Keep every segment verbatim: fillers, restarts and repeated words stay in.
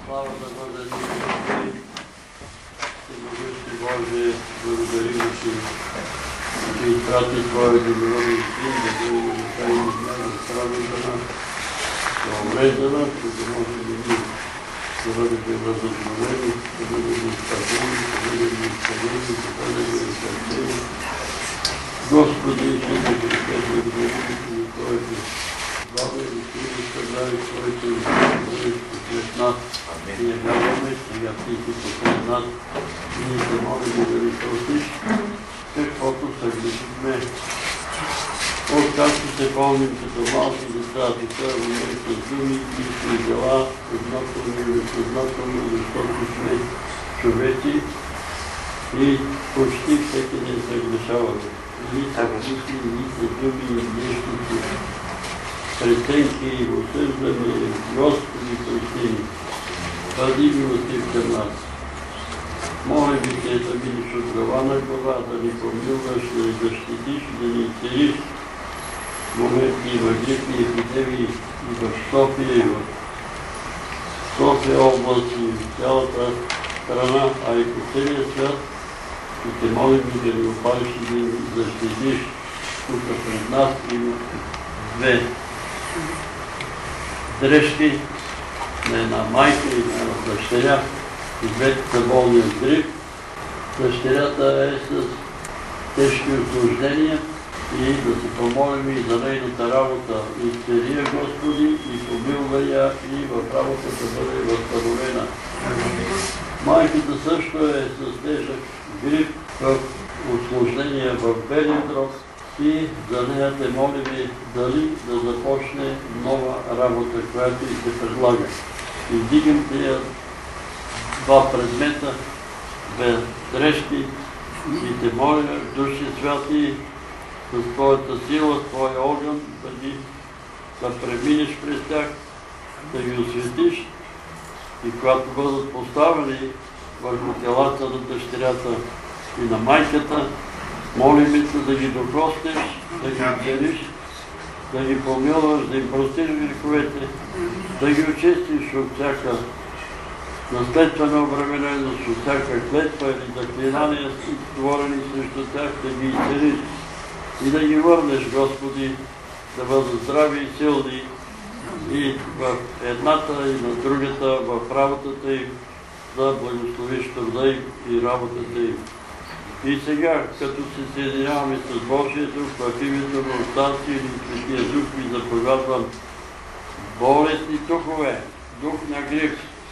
Слава да бъде на Господи, Всемогъщи Боже, благодарим Ти, че изпрати Твоя доброден Син, да бъде на тайни знания, да страда за нас, да умре за нас, да може да ни да бъдем възобновени, да бъдем изпълнени, да бъдем изпълнени, да бъдем изпълнени. Господи, Исусе Христе, благодарим Ти за Твоето слава и Сили, събрави Твоето бъдеш посред нас. Ние вярваме, сега Ти си посред нас. Ние се молим да ни простиш, каквото съгрешихме. Откакто се помним като малки деца, така умеем с думи, мисли и дела, съзнателно и несъзнателно, защото сме човеци и почти всеки ден се грешаваме. Или са мисли, или са думи, и грешници, преценки, осъждане, Господи, прости ни. Бъди милостив към нас. Моля ви Те да видиш от глава на глава, да ни помилваш, да ни защитиш, да ни цариш в моменти в грипни епидемии и в София, и в София област, и в цялата страна, а и по целия свят. И Те молим и да ни опалиш и да ни защитиш. Тук пред нас има две дрежки на една майка и на една дъщеря. И двете са болни от грип. Дъщерята е с тежки усложнения и да се помолим и за нейната работа. Изцели я, Господи, и помилвай я и в работата бъде възстановена. Майката също е с тежък грип, в усложнения в белия дроб и за нея Те молим дали да започне нова работа, която и се предлага. Издигам тия два предмета, две дрежки и Те моля, Души Святи, с Твоята сила, Твоя огън, да преминеш през тях, да ги осветиш и когато бъдат поставени върху телата на дъщерята и на майката, молим Те да ги докоснеш, да ги отделиш, да ги помилваш, да им простиш греховете, да ги очистиш от всяка наследствена обремененост, от всяка клетва или заклинания, говорени срещу тях, да ги изцелиш и да ги върнеш, Господи, да бъдат здрави и силни и в едната и на другата, в работата им, да благословиш труда им и работата им. И сега, като се съединяваме с Божия Дух, в името на Отца и Светия Дух, ви заповядвам болестни духове, дух на грипс,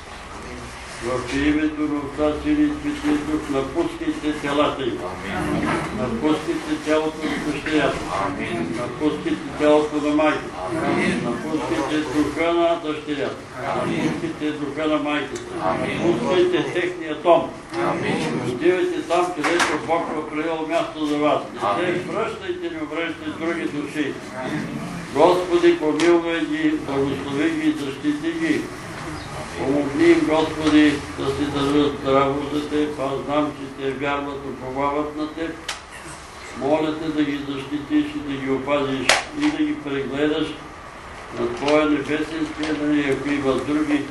в името на Отца и Светия Дух, напускайте телата им. Напускайте тялото на дъщерята. Напускайте тялото на майката. Напускайте духа на дъщерята. Напускайте духа на майката. Напускайте техния дом. Отивайте там, където Бог е определил място за вас. Не се връщайте, не обръщайте други души. Господи, помилвай ги, благослови ги и защити ги. Помогни им, Господи, да си държат здраво за Теб. Аз знам, че Те вярват, уповават на Теб. Моля Те да ги защитиш и да ги опазиш и да ги прегледаш на Твоя небесен Син, и ако има други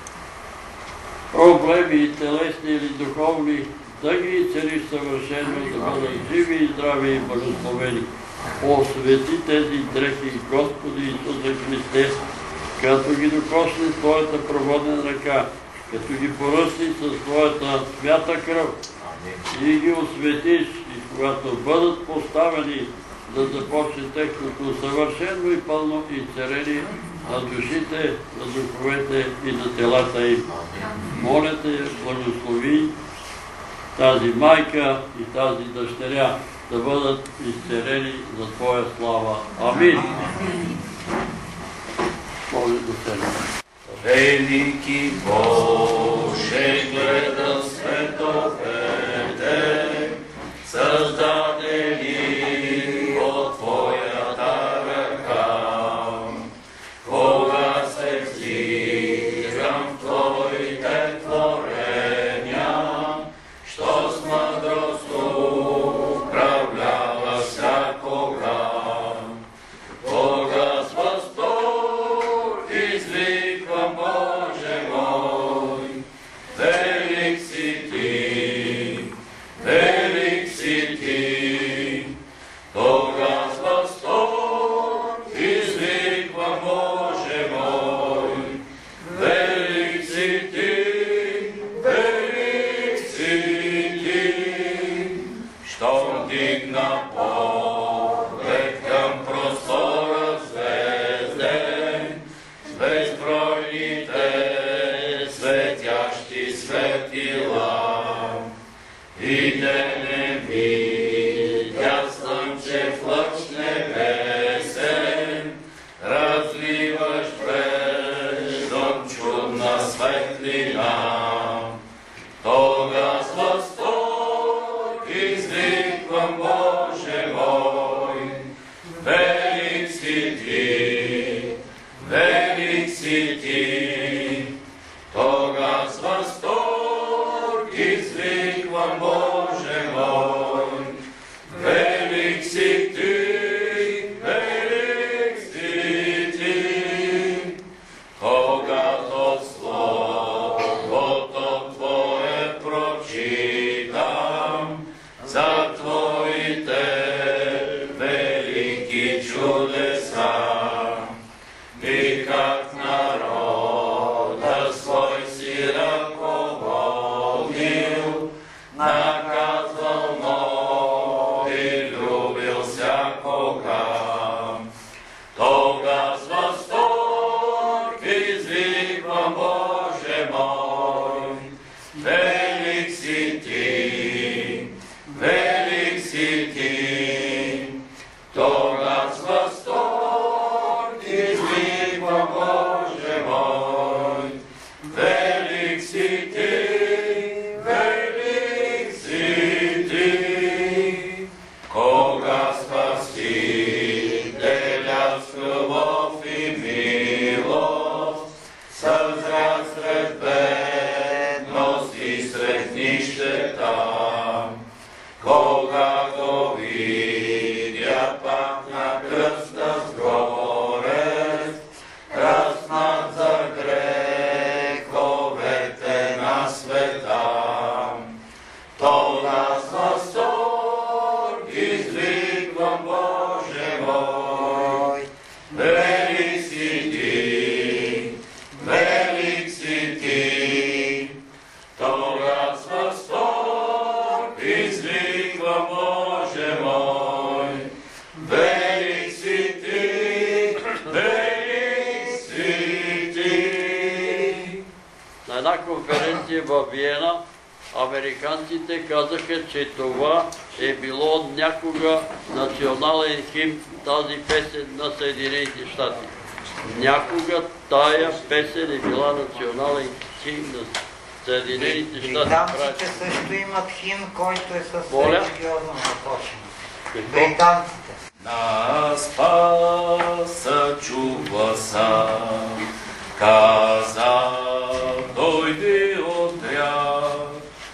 проблеми, телесни или духовни, да ги изцелиш съвършено, да бъдат живи и здрави и благословени. Освети тези дрехи, Господи Исусе Христе, като ги докосне с Твоята проводна ръка, като ги поръсни с Твоята свята кръв и ги осветиш, и когато бъдат поставени да започне техното съвършено и пълно изцеление на душите, на духовете и на телата им. Моля Те, благослови тази майка и тази дъщеря да бъдат изцелени за Твоя слава. Амин. Моля да седнем. Велики Боже, гледам световете, създадени от Твоята ръка. Кога се взирам в Твоите творения, що с мъдрост управлява всякога. Кога с възторг извиквам, Боже мой, svetli nam. Тогас восторг извиквам, Боже мой, велик си Ти, велик си Ти. Тогас восторг извиквам, Боже мой, велик си Ти, велик си Ти. Когато Словото Твое прочитам, за Твоите велики чудеса, и как народа свой си ръководил, наказвал, но и любил всякога. Тогас восторг извиквам, Боже мой, велик си Ти, велик си Ти. Тогас восторг извиквам, Боже мой, велик си Ти, велик си Ти. Кога Спасителя с любов и милост съзря сред бедност и сред нищета, кога го видя пак на кръста с горест, краснат за греховете на света, тогас восторг извиквам, Боже мой, велик си Ти, велик си Ти. Тогас восторг извиквам, Боже мой, велик си Ти, велик си Ти. На една конференция в Виена американците казаха, че това е било някога национален химн, тази песен на Съединените щати. Някога тая песен е била национален химн на Съединените щати. Британците също имат химн, който е с Моля? религиозна насоченост. Британците. На Спаса чува сам, каза, дойди отряд,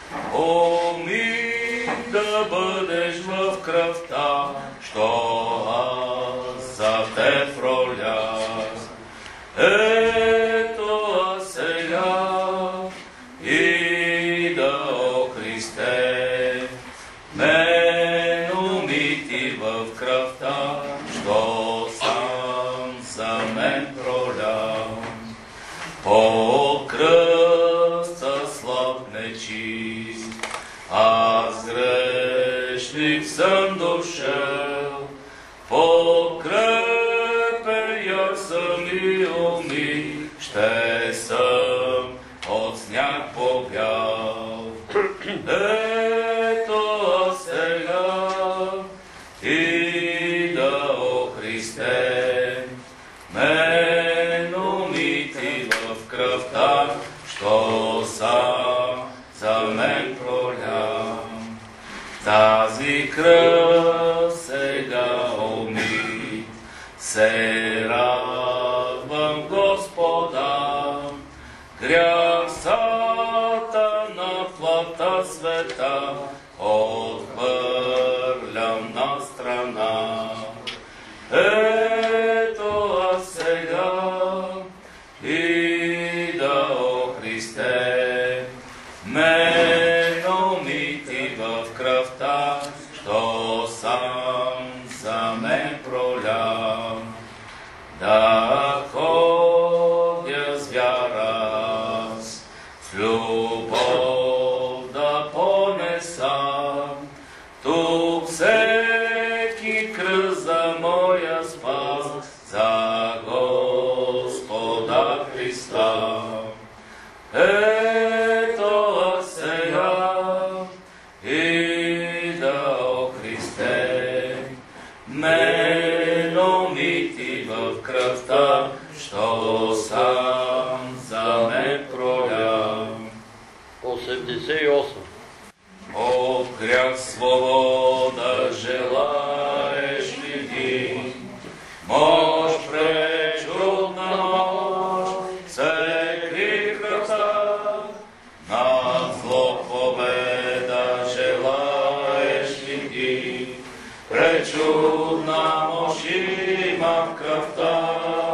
уми да бъдеш в кръвта, що аз за те пролях. Ето аз сега ида, о Христе, мен умити в кръвта, що сам за мен пролях. По кръста слаб нечист, аз грешник съм дошъл, подкрепен яр съм и уми, ще съм от сняг побял. Ето аз сега ида, о Христе, мен умити в кръвта, що сам за мен пролям. Тази кръв сега уми, се радвам Господа, грях сатана в плътта света, отхвърлям на страна. Ето аз сега ида, о Христе, мен умити в кръвта, що сам за мен пролям. Да ходя с вяра, с любов да понесам, тук всеки кръст за моя спас, за Господа Христа. Ето аз сега ида, о Христе, мен умити в кръвта, що сам за мен пролям. осемдесет и осем. От грях свобода желаеш ли ти? Мощ пречудна мощ, всеки кръста, над зло победа желаеш ли ти? Пречудна мощ има в кръвта,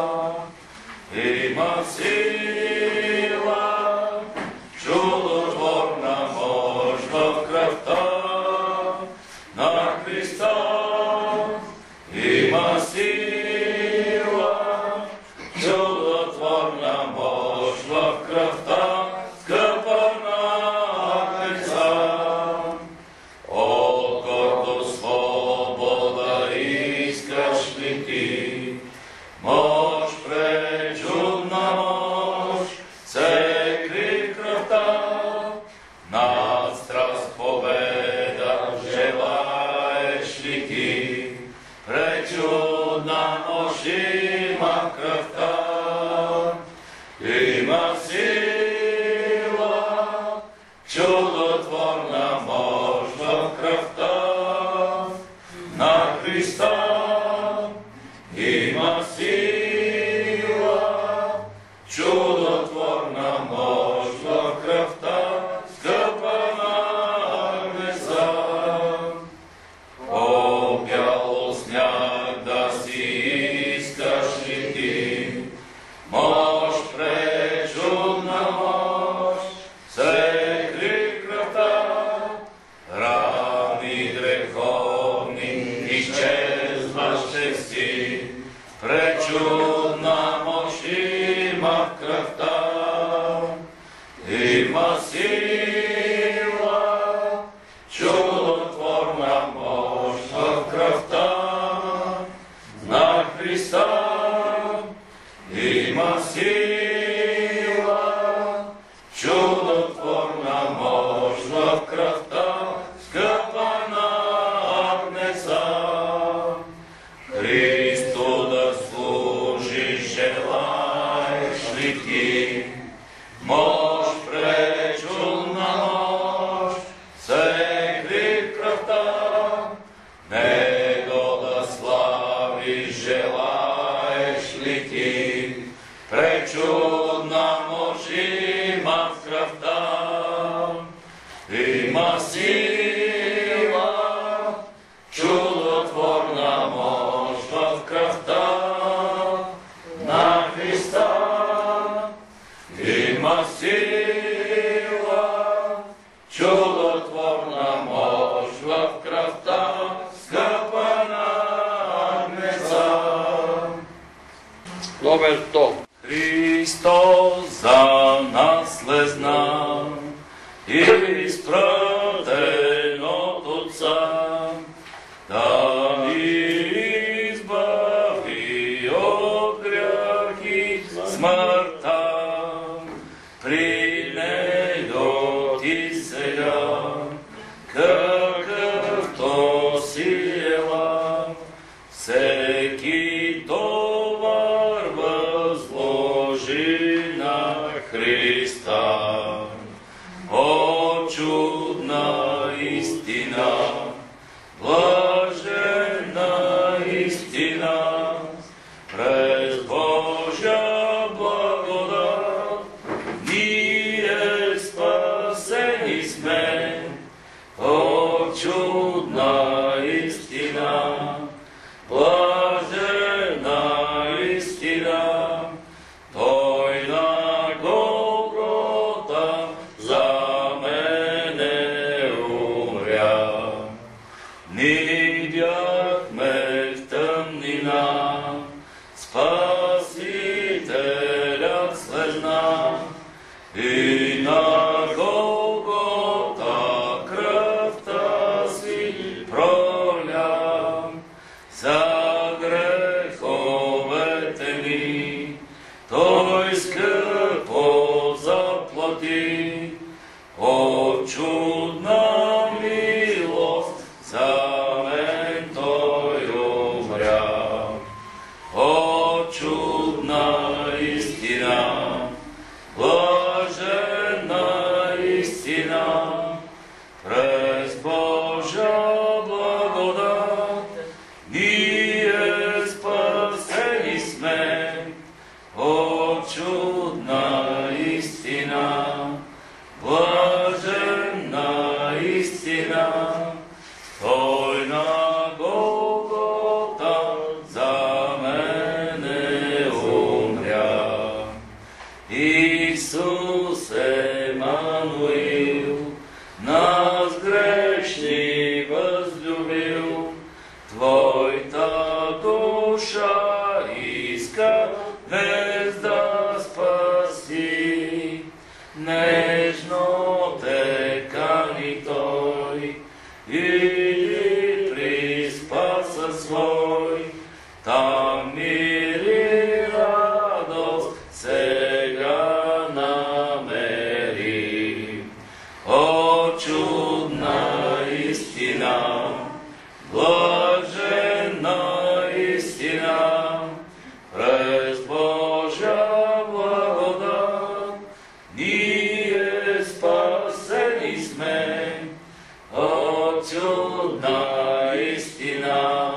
има сила, чудотворна мощ в кръвта на Христа. Има сила, чудотворна мощ в кръвта, скъпа на Христа. От гордо свобода искаш ли ти? Мощ пречудна мощ, се кри в кръвта, над страст победа желаеш ли ти? Пречудна мощ има в кръвта, има сила, чудотворна мощ в кръвта на Христа. Има сила, чудотворна мощ в кръвта, скъпа на небеса. О, бял сняг да си искаш ли ти? Мощ пречудна мощ, се кри в кръвта, рани греховни изчезващи си. Пречудна мощ има в кръвта, има сила, чудотворна мощ в кръвта на Христа. Има сила, чудотворна мощ в кръвта, скъпа на Агнеса. Христу да служиш желаеш ли ти? Мощ пречудна мощ, се кри в кръвта, Него да славиш желаеш ли ти? Пречудна мощ има в кръвта, има сила, чудотворна мощ в кръвта на Христа. Има сила, чудотворна мощ в кръвта, скъпа на Агнеса. Номер сто. Христос за нас слезна, изпратен от Отца, да ни избави от грях и смъртта. При Него ти сега, какъвто си ела, всеки товар възложи на Христа. О, чудна истина, блаженна истина, през Божия благодат ние спасени сме. О, чудна истина, блаженна истина, Той на Голгота за мене умря. Ние бяхме в тъмнина, Спасителят слезна, и на Голгота кръвта си проля. За греховете ми Той скъпо заплати. О, чудна милост, за мен Той умря. О, чудна истина, блаженна блажен наистина, той на Голгота за мене умря. Исус Емануил, нас грешни възлюбил, Твоята душа иска днес да спаси. Нежно те кани Той, иди при спаса свой, там мир и радост сега намери. О, чудна истина, блаженна истина, през Божия благодат ние спасени сме. О, чудна истина,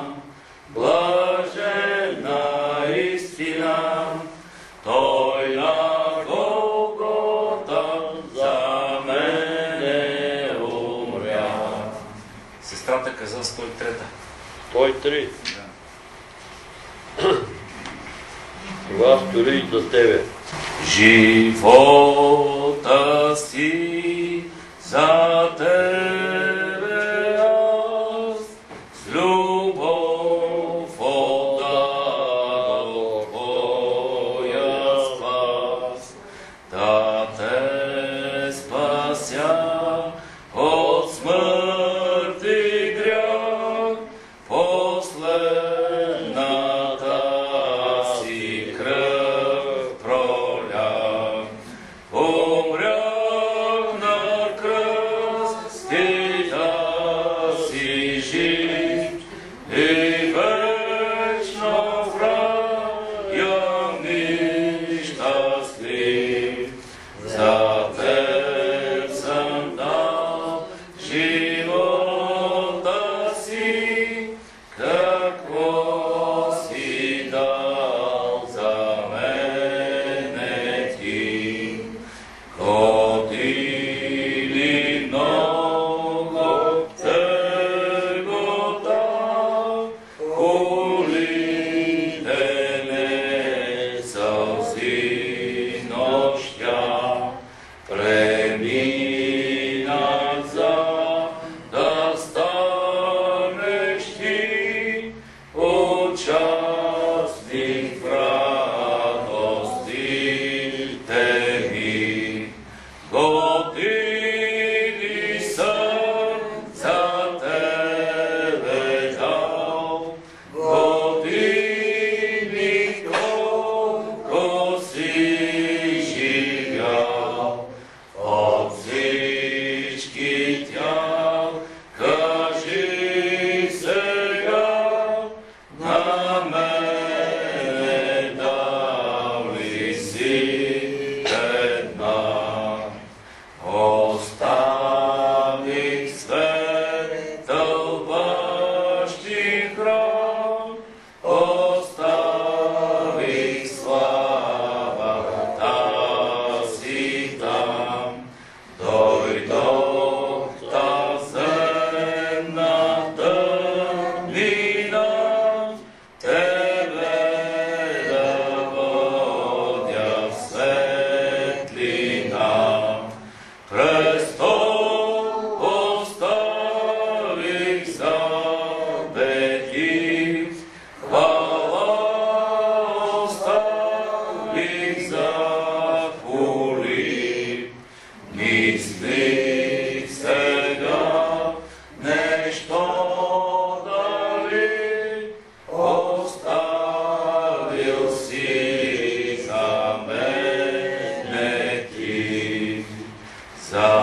блаженна истина, той на Голгота за мене умря. Сестрата каза сто и трета. сто и три. Това стори за тебе. Живота си за тебе аз, с любов отдал твоя спас, да те спася от смърт и грях, последната си кръв пролях. Умрях на кръст и да си жив, и вечно в рая ми щастлив. За теб съм дал живота си, какво си дал за мене ти. Ходили много тъгота, улите не сълзи нощя, преминах за да станеш ти участник в радостите ми. Години съм за тебе дал, години колко си живял. От всички тях кажи сега, на мене дал ли си една. Оставих светъл бащи храм, оставих славата си там. Дойдох та земна тъмнина, тебе да водя в светлина. Престол оставих за веки, хвала оставих за хули. Мислих сега нещо дали, оставил си за мене ти. За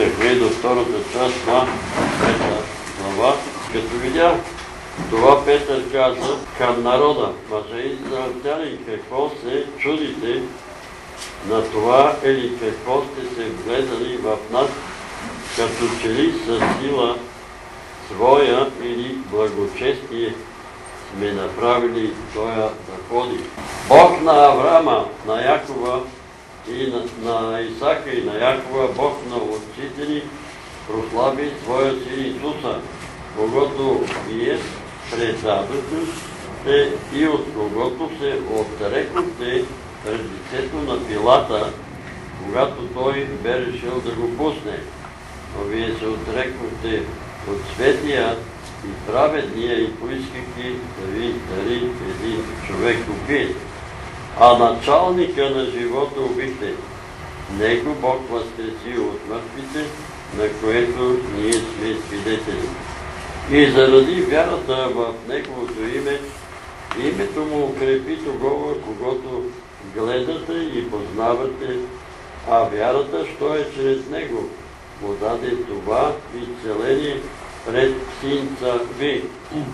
стигнахме до втората част на пета глава. Като видя това, Петър каза към народа: мъже израелтяни, какво се чудите на това, или какво сте се вгледали в нас, като че ли със сила своя или благочестие сме направили тоя да ходи. Бог на Авраама, на Якова и на, на Исака и на Якова, Бог на отците ни, прослави своя син Исуса, когото вие предадохте и от когото се отрекохте пред лицето на Пилата, когато той бе решил да го пусне. Но вие се отрекохте от светия и праведния и поискахте да ви дари един човек убит. А началника на живота убихте. Него Бог възкреси от мъртвите, на което ние сме свидетели. И заради вярата в Неговото име, името му укрепи тогова, когато гледате и познавате, а вярата, що е чрез Него, му даде това изцеление пред синца ви.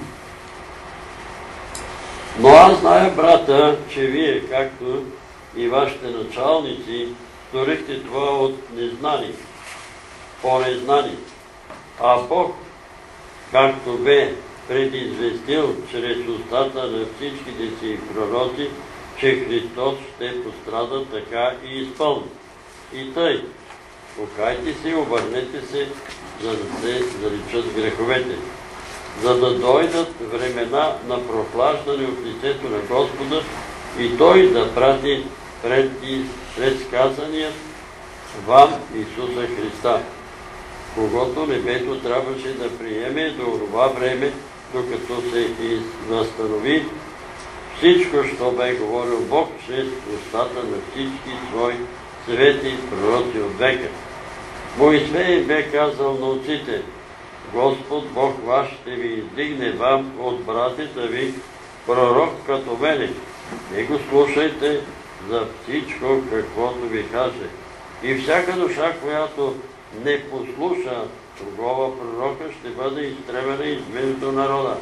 Но аз зная, брата, че вие, както и вашите началници, сторихте това от незнани, по незнани. А Бог, както бе предизвестил чрез устата на всичките си пророци, че Христос ще пострада, така и изпълни. И тъй, покайте се, обърнете се, за да се заличат греховете, за да дойдат времена на прохлаждане от лицето на Господа и Той да прати пред предсказания вам Исуса Христа, когото небето трябваше да приеме до това време, докато се възстанови всичко, що бе говорил Бог чрез устата на всички свои свети пророци от века. Моисей бе казал на отците: Господ Бог ваш ще ви издигне вам от братята ви пророк като мене. Не го слушайте за всичко, каквото ви каже. И всяка душа, която не послуша другого пророка, ще бъде изтребена измежду народа.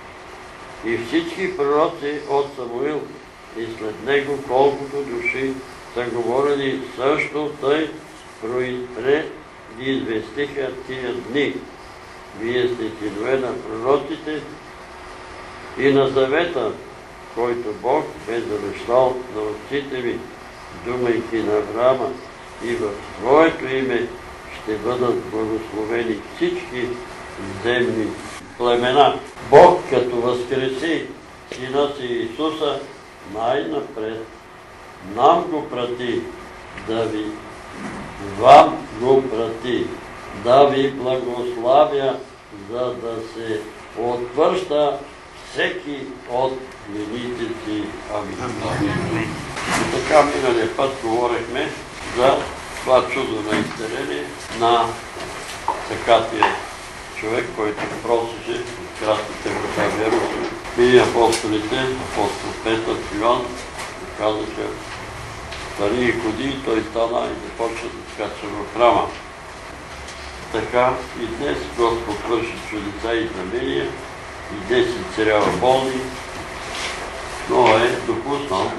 И всички пророци от Самуил и след него, колкото души са говорили също, тъй предизвестиха тия дни. Вие сте синове на пророците и на завета, който Бог бе завещал на отците ви, думайки на Авраама: и в своето име ще бъдат благословени всички земни племена. Бог, като възкреси Сина си Исуса, най-напред нам го прати, да ви, вам го прати, да ви благославя, за да се отвръща всеки от вините си. Амин. И така, миналия път говорихме за това чудо на изцеление на такатия човек, който просеше от кратките врата в Иерусалим. И апостолите, апостол Петър, Йоан, казаха: пари и ходи, и той стана и започна да скача в храма. Така и днес Господ върши чудеса и знамения, и десет царява болни, но е допуснал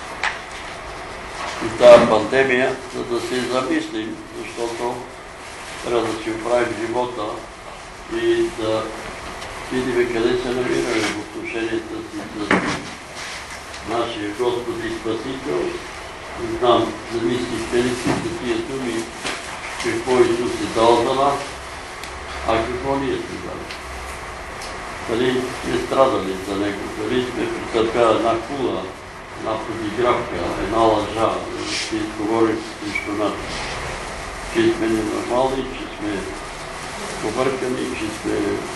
и тази пандемия, за да се замислим, защото трябва да си оправим живота и да видим къде се намираме в отношенията си с нашия Господ и Спасител. Не знам, замислихте ли си за тия думи, какво Исус е дал за нас, а какво ние сме дали? Дали сме страдали за Него, дали сме претърпяли една кула, една подигравка, една лъжа, да си изговорим срещу нас, че сме ненормални, че сме побъркани, че сме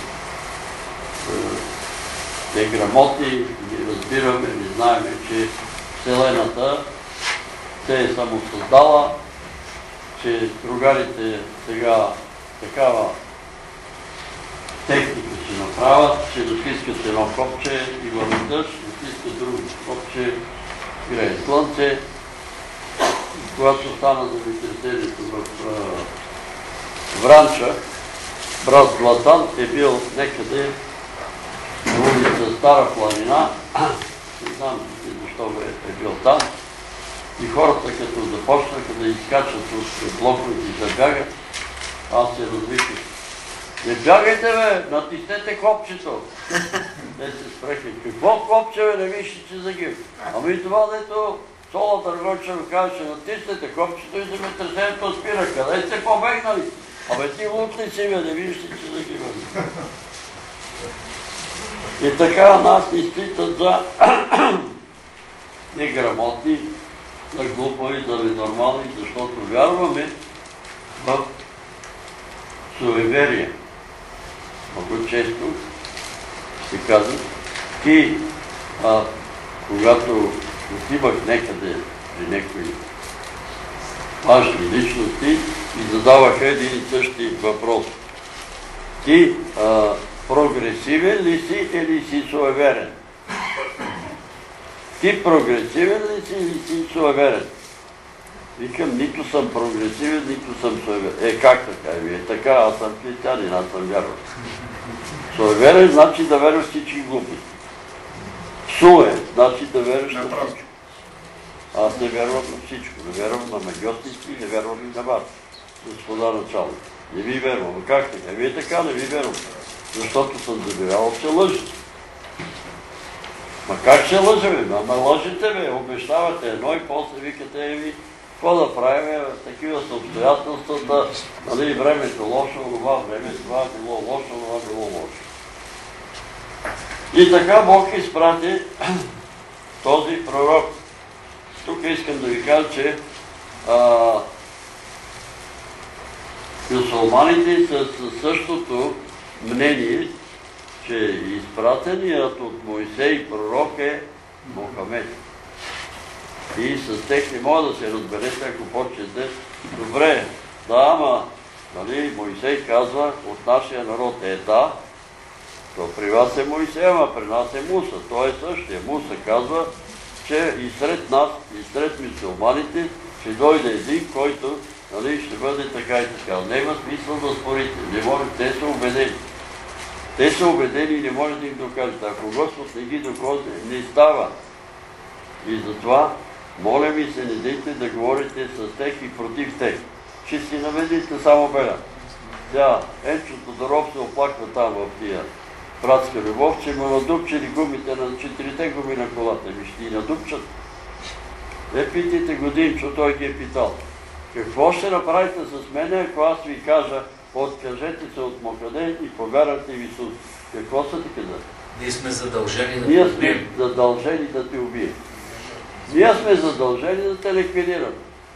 неграмотни, не разбираме, не знаем, че Вселената се е самосъздала, че другарите сега такава техника ще направят, че натискат едно копче, има дъжд, натискат друго копче, грее слънце. И когато стана земетресението в Вранча, брат Златан е бил некъде на улица Стара планина, не знам защо е бил там, и хората като започнаха да изкачат от блоковете и да бягат, аз се развиках. Не бягайте, бе, натиснете копчето. Те се спреха. Какво копче, бе, не вижте, че загив. Ами това, дето Сола Търговче ми казваше, натиснете копчето и земетресението спира. Къде сте побегнали? Абе ти лут ли си, бе, не вижте, че загивали. И така нас изпитат за неграмотни, за глупави, за ненормални, защото вярваме в суеверие. Много често се казва, ти, а, когато отивах некъде при някои важни личности и задаваха един и същи въпрос. Ти а, прогресивен ли си или си суеверен? Ти прогресивен ли си или си суеверен? Викам, нито съм прогресивен, нито съм суеверен. Е, как така? Е, така, аз съм християнин, аз съм вярван. Суеверен значи да вярваш всички глупости. Суе значи да вярваш на всичко. Аз не вярвам на всичко. Не вярвам на магиотници, не вярвам и на вас, господа началник. Не ви вярвам. А как така? Вие така не ви вярвам. Защото съм забирал, че лъжете. Ма как ще лъжем? Ама лъжете, бе, обещавате едно и после викате ви, какво да правим, такива са обстоятелствата, нали, времето лошо, това време, това било лошо, това било лошо. И така Бог изпрати този пророк. Тук искам да ви кажа, че мюсюлманите са със същото мнение, че изпратеният от Моисей пророк е Мохамед. И с тех не може да се разберете, ако почнете. Добре, да, ама, нали, Моисей казва, от нашия народ е да, то при вас е Моисей, ама при нас е Муса. Той е същия. Муса казва, че и сред нас, и сред мюсюлманите ще дойде един, който, нали, ще бъде така и така. Няма смисъл да спорите. Не може, те са убедени. Те са убедени и не може да им докажете. Ако Господ не ги докаже, не става. И затова, моля ви се, не дейте да говорите с тех и против тех. Ще си наведите само беля. Тя, Енчо Тодоров се оплаква там в тия братска любов, че му надупчили гумите на четирите гуми на колата. Ми ще ги надупчат. Е, питайте Годинчо, той ги е питал. Какво ще направите с мене, ако аз ви кажа, откажете се от Мохамед и повярвайте в Исус? Какво са ти казали? Ние сме задължени да Ние те убием. сме задължени да те убием. Ние сме задължени да те ликвидираме.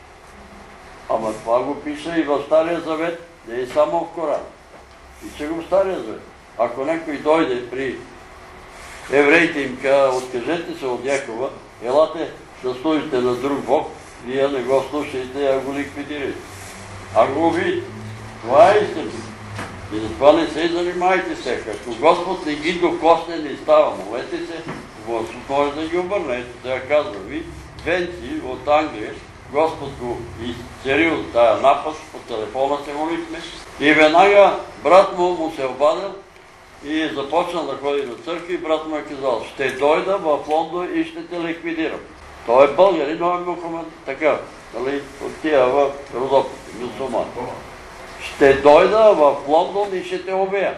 Ама това го пише и в Стария Завет, не е само в Коран. Пише го в Стария Завет. Ако някой дойде при евреите им казва, откажете се от Якова, елате да служите на друг Бог, вие не го слушайте, а го ликвидирайте. А го убийте. Това е истина. И затова не се занимайте се. Ако Господ не ги докосне, не става. Молете се, Господ може да ги обърне. Ето сега казва ви, Венци от Англия, Господ го изцерил тая напаст, по телефона се молихме. И веднага брат му му се обадил и е започнал да ходи на църква и брат му е казал, ще дойда в Лондон и ще те ликвидирам. Той е българин, но е Мохамед така, нали, от тия в Родопите, мюсюлман. Ще дойда в Лондон и ще те убия.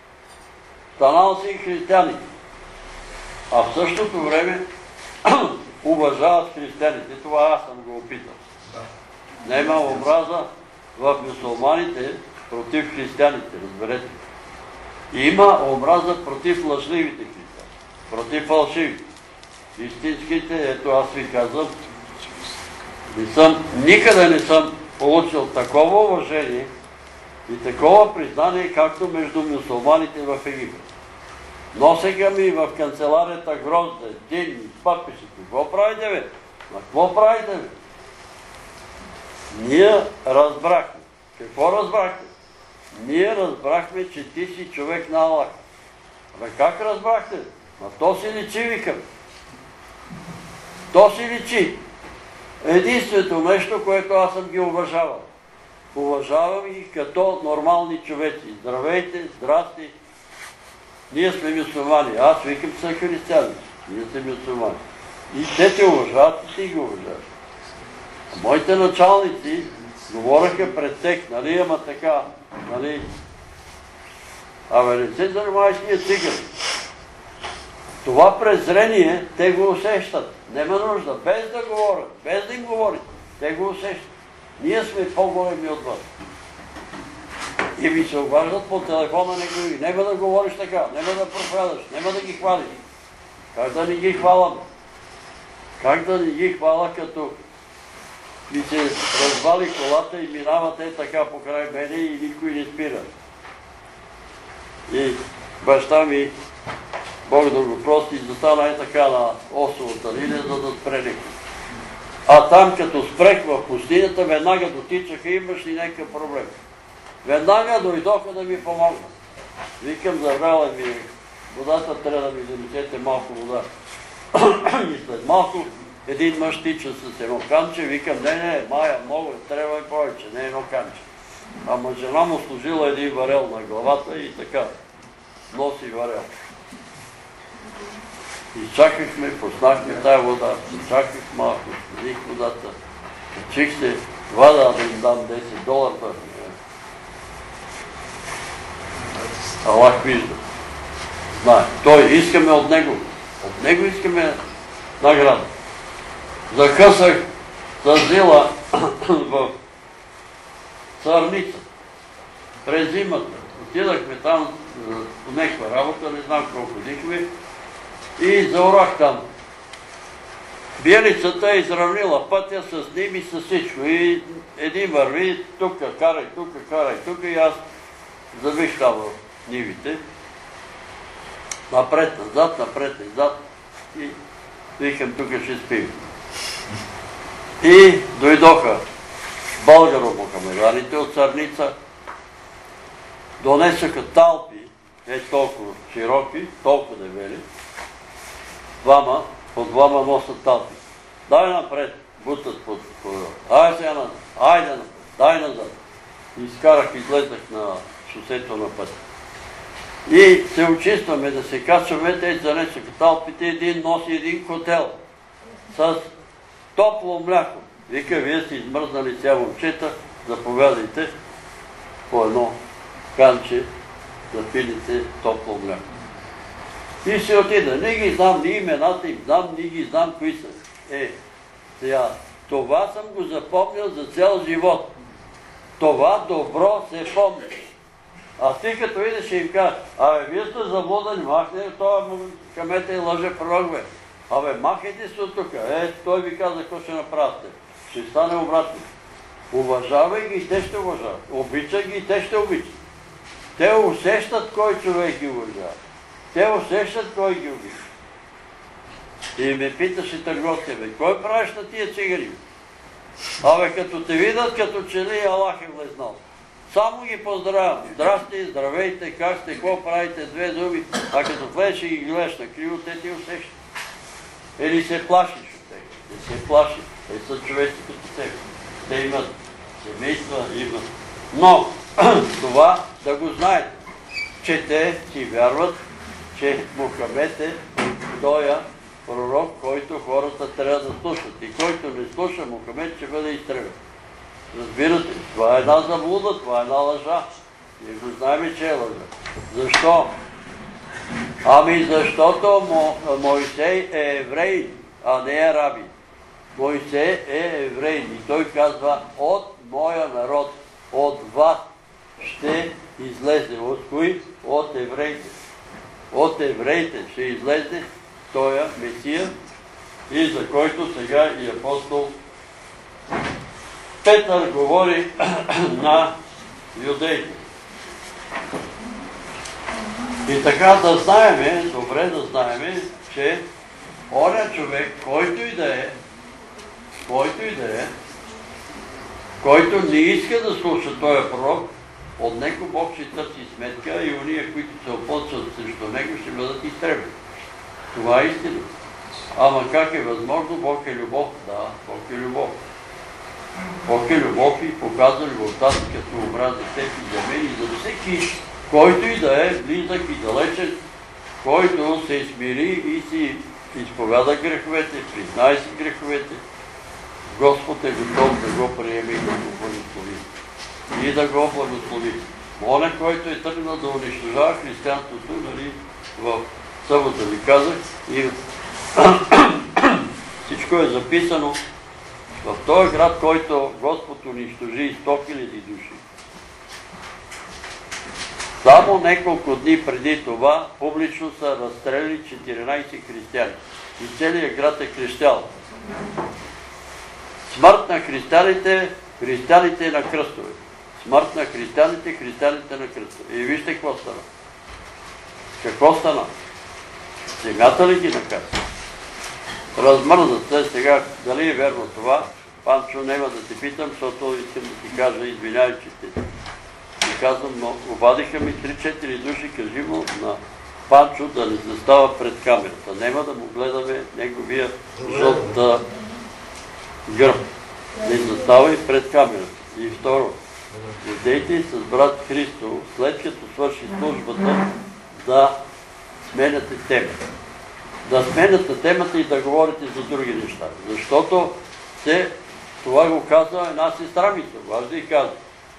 Станал си християнин. А в същото време уважават християните. Това аз съм го опитал. Нема образа в мюсюлманите против християните, разберете. Има образа против лъжливите християни, против фалшивите. Истинските, ето аз ви казвам, не съм, никъде не съм получил такова уважение и такова признание, както между мюсюлманите в Египет. Носеха ми в канцеларията грозде, дени, папиши. Какво правите, бе? На какво правите, бе? Ние разбрахме. Какво разбрахме? Ние разбрахме, че ти си човек на Аллах. Абе как разбрахте? А то си личи, викам. То си личи. Единственото нещо, което аз съм ги уважавал. уважавам ги като нормални човеци. Здравейте, здрасти. Ние сме мюсюлмани. Аз викам са християни. Ние сме мюсюлмани. И те те уважават, и ти ги уважаваш. А моите началници говореха пред тях, нали, ама така, нали, абе не се занимавай с тия цигани. Това презрение, те го усещат. Нема нужда, без да говорят, без да им говорят. Те го усещат. Ние сме по-големи от вас. И ми се обаждат по телефона някой. Нема да говориш така, нема да проповядаш, нема да ги хвалиш. Как да не ги хвалам? Как да не ги хваля, като ми се развали колата и минават е така покрай мене и никой не спира. И баща ми, Бог да го прости, застана е така на осовата линия, за да спре някой. А там, като спрех в пустинята, веднага дотичаха, имаш ли някакъв проблем. Веднага дойдоха да ми помогнат. Викам, забрала ми водата, трябва да ми занесете малко вода. И след малко един мъж тича с едно канче, викам, не, не, Майя, много, трябва и повече, не едно канче. Ама жена му служила един варел на главата и така, носи варел. И чакахме, пуснахме тая вода, чаках малко, смених водата, качих се, вада да им дам десет долара. Аллах вижда. Знае. Той искаме от него. От него искаме награда. Закъсах с зила в Царница. През зимата. Отидахме там по някаква работа, не знам колко ходихме. И заорах там. Биелицата е изравнила пътя с ним и с всичко. И един върви, тука карай, тука карай, тука и аз завих там в нивите. Напред, назад, напред, назад. И викам, тук ще спим. И дойдоха българо-мохамеданите от Царница. Донесоха талпи, е толкова широки, толкова дебели. Двама, по двама носят талпи. Дай напред, бутат под коридор. Ай сега назад, айде напред, дай назад. Изкарах, излезнах на шосето на пътя. И се очистваме да се качваме, те занесоха талпите, един носи един котел с топло мляко. Вика, вие сте измръзнали сега момчета, заповядайте по едно канче да пилите топло мляко. И се отида. Не ги знам ни имената им, знам, ни ги знам кои са. Е, сега, това съм го запомнил за цял живот. Това добро се помни. А ти като видиш и им кажа, абе, вие сте заблудани, махне, това камета и лъже пророк, бе. Абе, махайте се от тук. Е, той ви каза, какво ще направите. Ще стане обратно. Уважавай ги и те ще уважават. Обичай ги и те ще обичат. Те усещат кой човек ги уважава. Те усещат кой ги обича. И ме питаше търговци, бе, кой правиш на тия цигани? Абе, като те видят, като че ли Аллах е влезнал. Само ги поздравям. Здрасти, здравейте, как сте, какво правите, две думи. А като влезеш и ги гледаш на криво, те ти усещат. Или се плашиш от тях. Не се плашиш. Те са човеци като теб. Те имат семейства, имат. Но това да го знаете, че те си вярват, че Мохамед е тоя пророк, който хората трябва да слушат. И който не слуша Мохамед, ще бъде изтребен. Разбирате, това е една заблуда, това е една лъжа. Ние го знаем, че е лъжа. Защо? Ами защото Мойсей е еврей, а не араби. Мойсей е еврей и той казва, от моя народ, от вас ще излезе. От кои? От евреите. От евреите ще излезе тоя Месия, и за който сега и апостол Петър говори на юдеите. И така да знаеме, добре да знаеме, че оня човек, който и да е, който и да е, който не иска да слуша този пророк, от него Бог ще търси сметка и уния, които се опълчат срещу него, ще бъдат изтребени. Това е истина. Ама как е възможно? Бог е любов. Да, Бог е любов. Бог е любов и показва любовта си като образ за теб и за мен и за всеки, който и да е близък и далечен, който се смири и си изповяда греховете, признай си греховете. Господ е готов да го приеме и да го благослови. И да го благослови. Моля, който е тръгнал да унищожава християнството, нали, в събота ви казах, и всичко е записано в този град, който Господ унищожи сто хиляди души. Само няколко дни преди това публично са разстреляли четиринайсет християни. И целият град е крещял. Смърт на християните, християните на кръстове. Смърт на християните, християните на кръстове. И вижте какво стана. Какво стана? Земята ли ги наказа? Размързат се сега. Дали е верно това? Панчо, няма да те питам, защото искам да ти кажа, извинявай, че те ти казвам, но обадиха ми три-четири души, кажи му на Панчо да не застава пред камерата. Нема да му гледаме неговия жълт гръб. Не застава и пред камерата. И второ, идейте с брат Христо, след като свърши службата, да сменяте темата. Да сменяте темата и да говорите за други неща. Защото те, това го казва една сестра ми, аз да и казвам.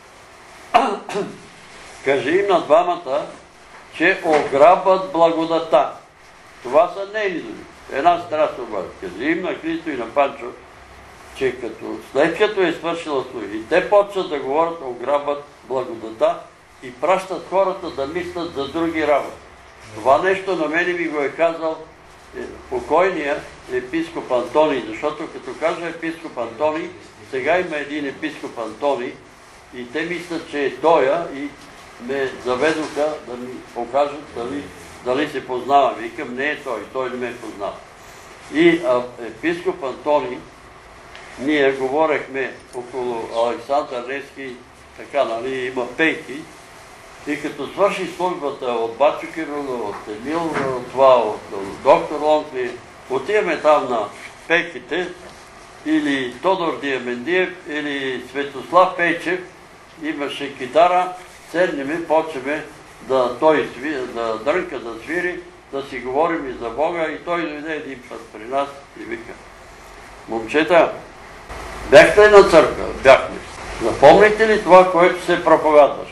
Кажи им на двамата, че ограбват благодата. Това са нейни думи. Една сестра се обажда. Кажи им на Христо и на Панчо, че като, след като е свършила служба и те почват да говорят, ограбват благодата и пращат хората да мислят за други работи. Това нещо на мене ми го е казал покойния епископ Антоний, защото като кажа епископ Антоний, сега има един епископ Антоний и те мислят, че е тоя и ме заведоха да ми покажат дали, дали се познава. Викам, не е той, той не ме познава. И а, епископ Антоний, ние говорехме около Александър Невски, така, нали, има пейки, и като свърши службата от Бачо Кирило, от Емил, това, от доктор Лонкли, отиваме там на пейките, или Тодор Диамендиев, или Светослав Пейчев, имаше китара, седнем, почваме да той да дрънка, да свири, да си говорим и за Бога, и той дойде един път при нас и вика: момчета, бяхте ли на църква? Бяхме. Запомните ли това, което се проповядваш?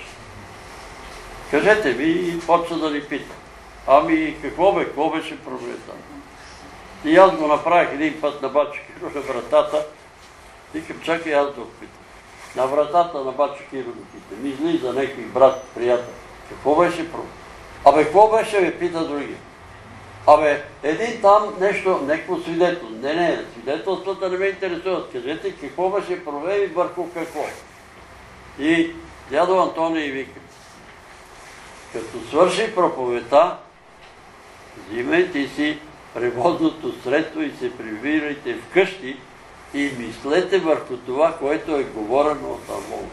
Кажете ми и почва да ни пита. Ами какво бе, какво беше проблем там? И аз го направих един път на Бачо Киро на вратата. Викам, чакай аз да опитам. На вратата на Бачо Киро да питам. Ми излиза някой брат, приятел. Какво беше проблем? Абе, какво беше, бе, пита другия. Абе, един там нещо, някакво свидетел. Не, не, свидетелствата не ме интересуват. Кажете, какво беше проблем и върху какво. И дядо Антоний вика: като свърши проповедта, взимайте си превозното средство и се прибирайте вкъщи и мислете върху това, което е говорено от Бога.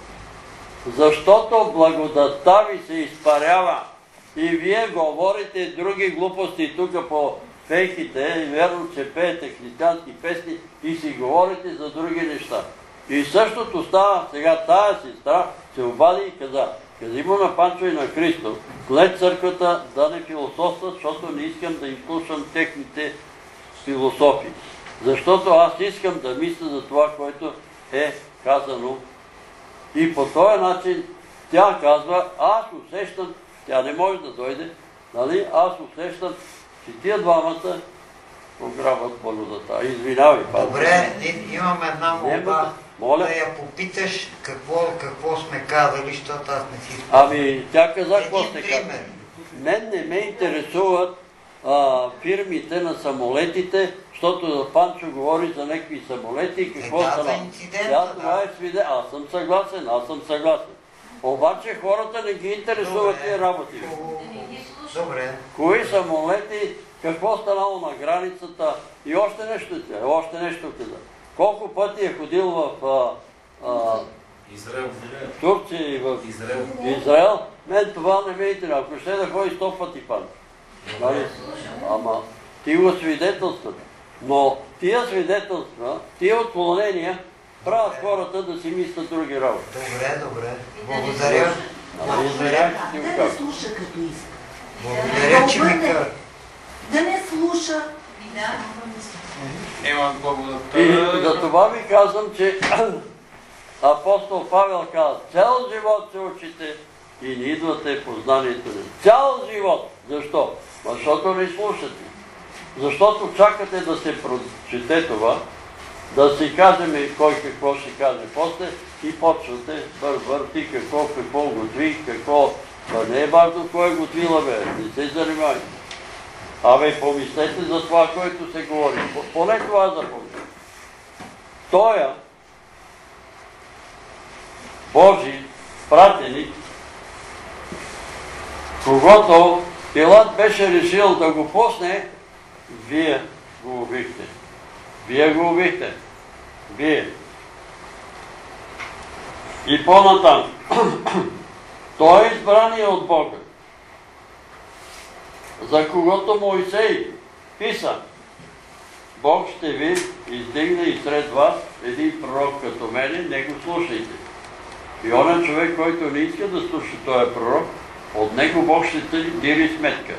Защото благодатта ви се изпарява и вие говорите други глупости тук по фейките, верно, че пеете християнски песни и си говорите за други неща. И същото става сега, тая сестра се обади и каза: кажи му на Панчо и на Христо, след църквата да не философстват, защото не искам да им слушам техните философии. Защото аз искам да мисля за това, което е казано. И по този начин тя казва: аз усещам, тя не може да дойде, нали, аз усещам, че тия двамата ограбват благодата. Извинявай, Панчо. Добре, имам една молба. Моля? Да я попиташ какво, какво сме казали, защото аз не си спомням. Ами, тя каза какво сте казали. Мен не ме интересуват а, фирмите на самолетите, защото Панчо говори за някакви самолети и какво стана. Тя това е свиде. Аз съм съгласен, аз съм съгласен. Обаче хората не ги интересуват тия работи. Добре. Кои самолети, какво станало на границата и още нещо, още нещо каза. Колко пъти е ходил в а, а, Израел. Турция и в Израел. Израел, мен това не ме интересува. Ако ще да ходи сто пъти, Панчо. Нали? Ама ти го свидетелстват. Но тия свидетелства, тия отклонения правят хората да си мислят други работи. Добре, добре. Благодаря. Благодаря, че ти го Да не казвам. слуша като иска. Благодаря, че ми каза. Да не слуша. Има И благодаря. за това ви казвам, че апостол Павел каза, цял живот се учите и не идвате познанието ни. Цял живот. Защо? Защото не слушате. Защото чакате да се прочете това, да си кажем кой какво ще каже после и почвате бър-бър, ти какво, какво готви, какво. А не е важно кой е готвила, бе, не се занимайте. Абе, помислете за това, което се говори. Поне това запомните. Тоя Божий пратеник, когато Пилат беше решил да го пусне, вие го убихте. Вие го убихте. Вие. И по-натам. Той е избрания от Бога, за когото Моисей писа: Бог ще ви издигне и сред вас един пророк като мене, не го слушайте. И онен човек, който не иска да слуша този пророк, от него Бог ще дири сметка.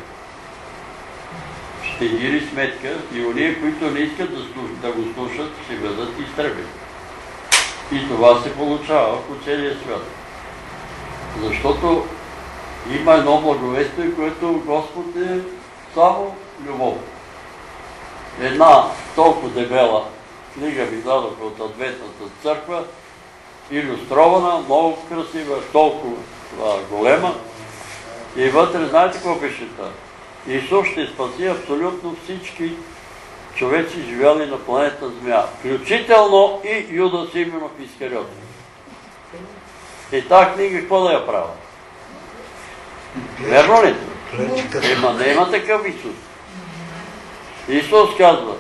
Ще дири сметка и ония, които не искат да, слуш... да го слушат, ще бъдат изтребени. И това се получава по целия свят. Защото има едно благовестие, което Господ е само любов. Една толкова дебела книга ми дадох от Адвентната църква, илюстрована, много красива, толкова голема. И вътре, знаете какво пише това? Исус ще спаси абсолютно всички човеци, живяли на планета Земя, включително и Юда Симеонов Искариот. И тази книга какво да я правя? Верно ли? Ема не има такъв Исус. Исус казва: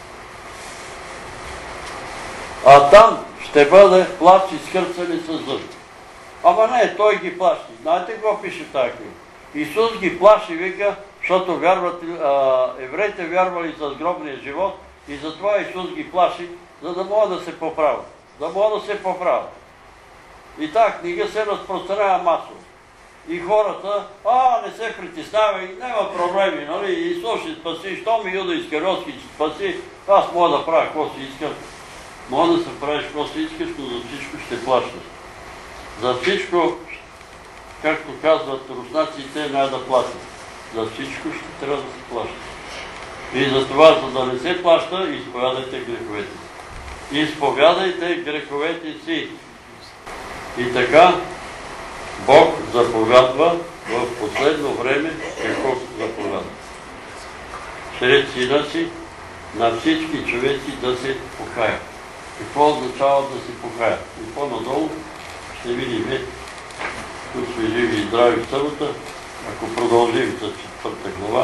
а там ще бъде плач и скърцане с зъби. Ама не, той ги плаши. Знаете какво пише в тази книга? Исус ги плаши, вика, защото вярват, а, евреите вярвали с гробния живот и затова Исус ги плаши, за да могат да се поправят. Да могат да се поправят. И тази книга се разпространява масово. И хората, а, не се притеснявай, няма проблеми, нали? Исус ще спаси, що ми Юда Искариотски ще спаси, аз мога да правя какво си искам. Мога да се правиш какво си искаш, но за всичко ще плащаш. За всичко, както казват руснаците, няма да плащат. За всичко ще трябва да се плаща. И за това, за да не се плаща, изповядайте греховете си. Изповядайте греховете си. И така, Бог заповядва в последно време какво заповядва. Сред сина си на всички човеци да се покаят. Какво означава да се покаят? И по-надолу ще видим, тук сме живи и здрави в събота, ако продължим с четвърта глава,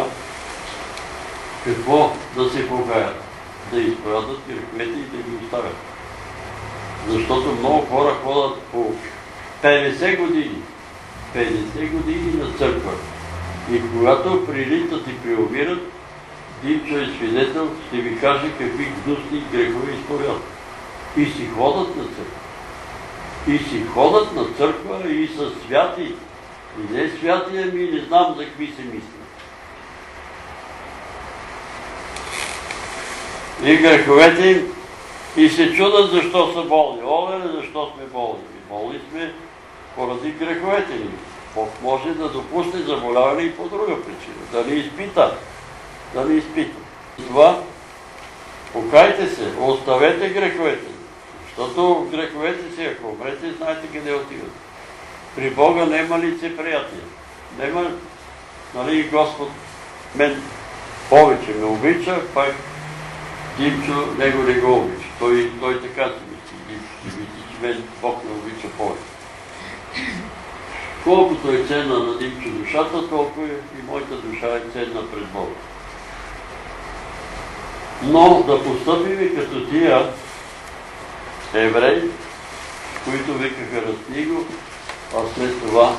какво да се покаят? Да изповядат греховете и да ги оставят. Защото много хора ходят по петдесет години, петдесет години на църква. И когато прилитат и приумират, Димчо е свидетел, ще ви каже какви гнусни грехове изповядат. И си ходят на църква. И си ходят на църква и са святи. И не святи, ами не знам за какви се мисли. И греховете им и се чудат защо са болни. Оле, защо сме болни? Болни сме поради греховете ни. Бог може да допусне заболяване и по друга причина. Да ни изпита. Да ни изпита. И това, покайте се, оставете греховете. Защото греховете си, ако умрете, знаете къде отиват. При Бога нема лицеприятие. Нема, нали, Господ мен повече ме обича, пак Димчо него не го обича. Той, той така си мисли. Димчо, че мен Бог ме обича повече. Колкото е ценна на Димчо душата, толкова и моята душа е ценна пред Бога. Но да постъпим като тия евреи, които викаха разни го, а след това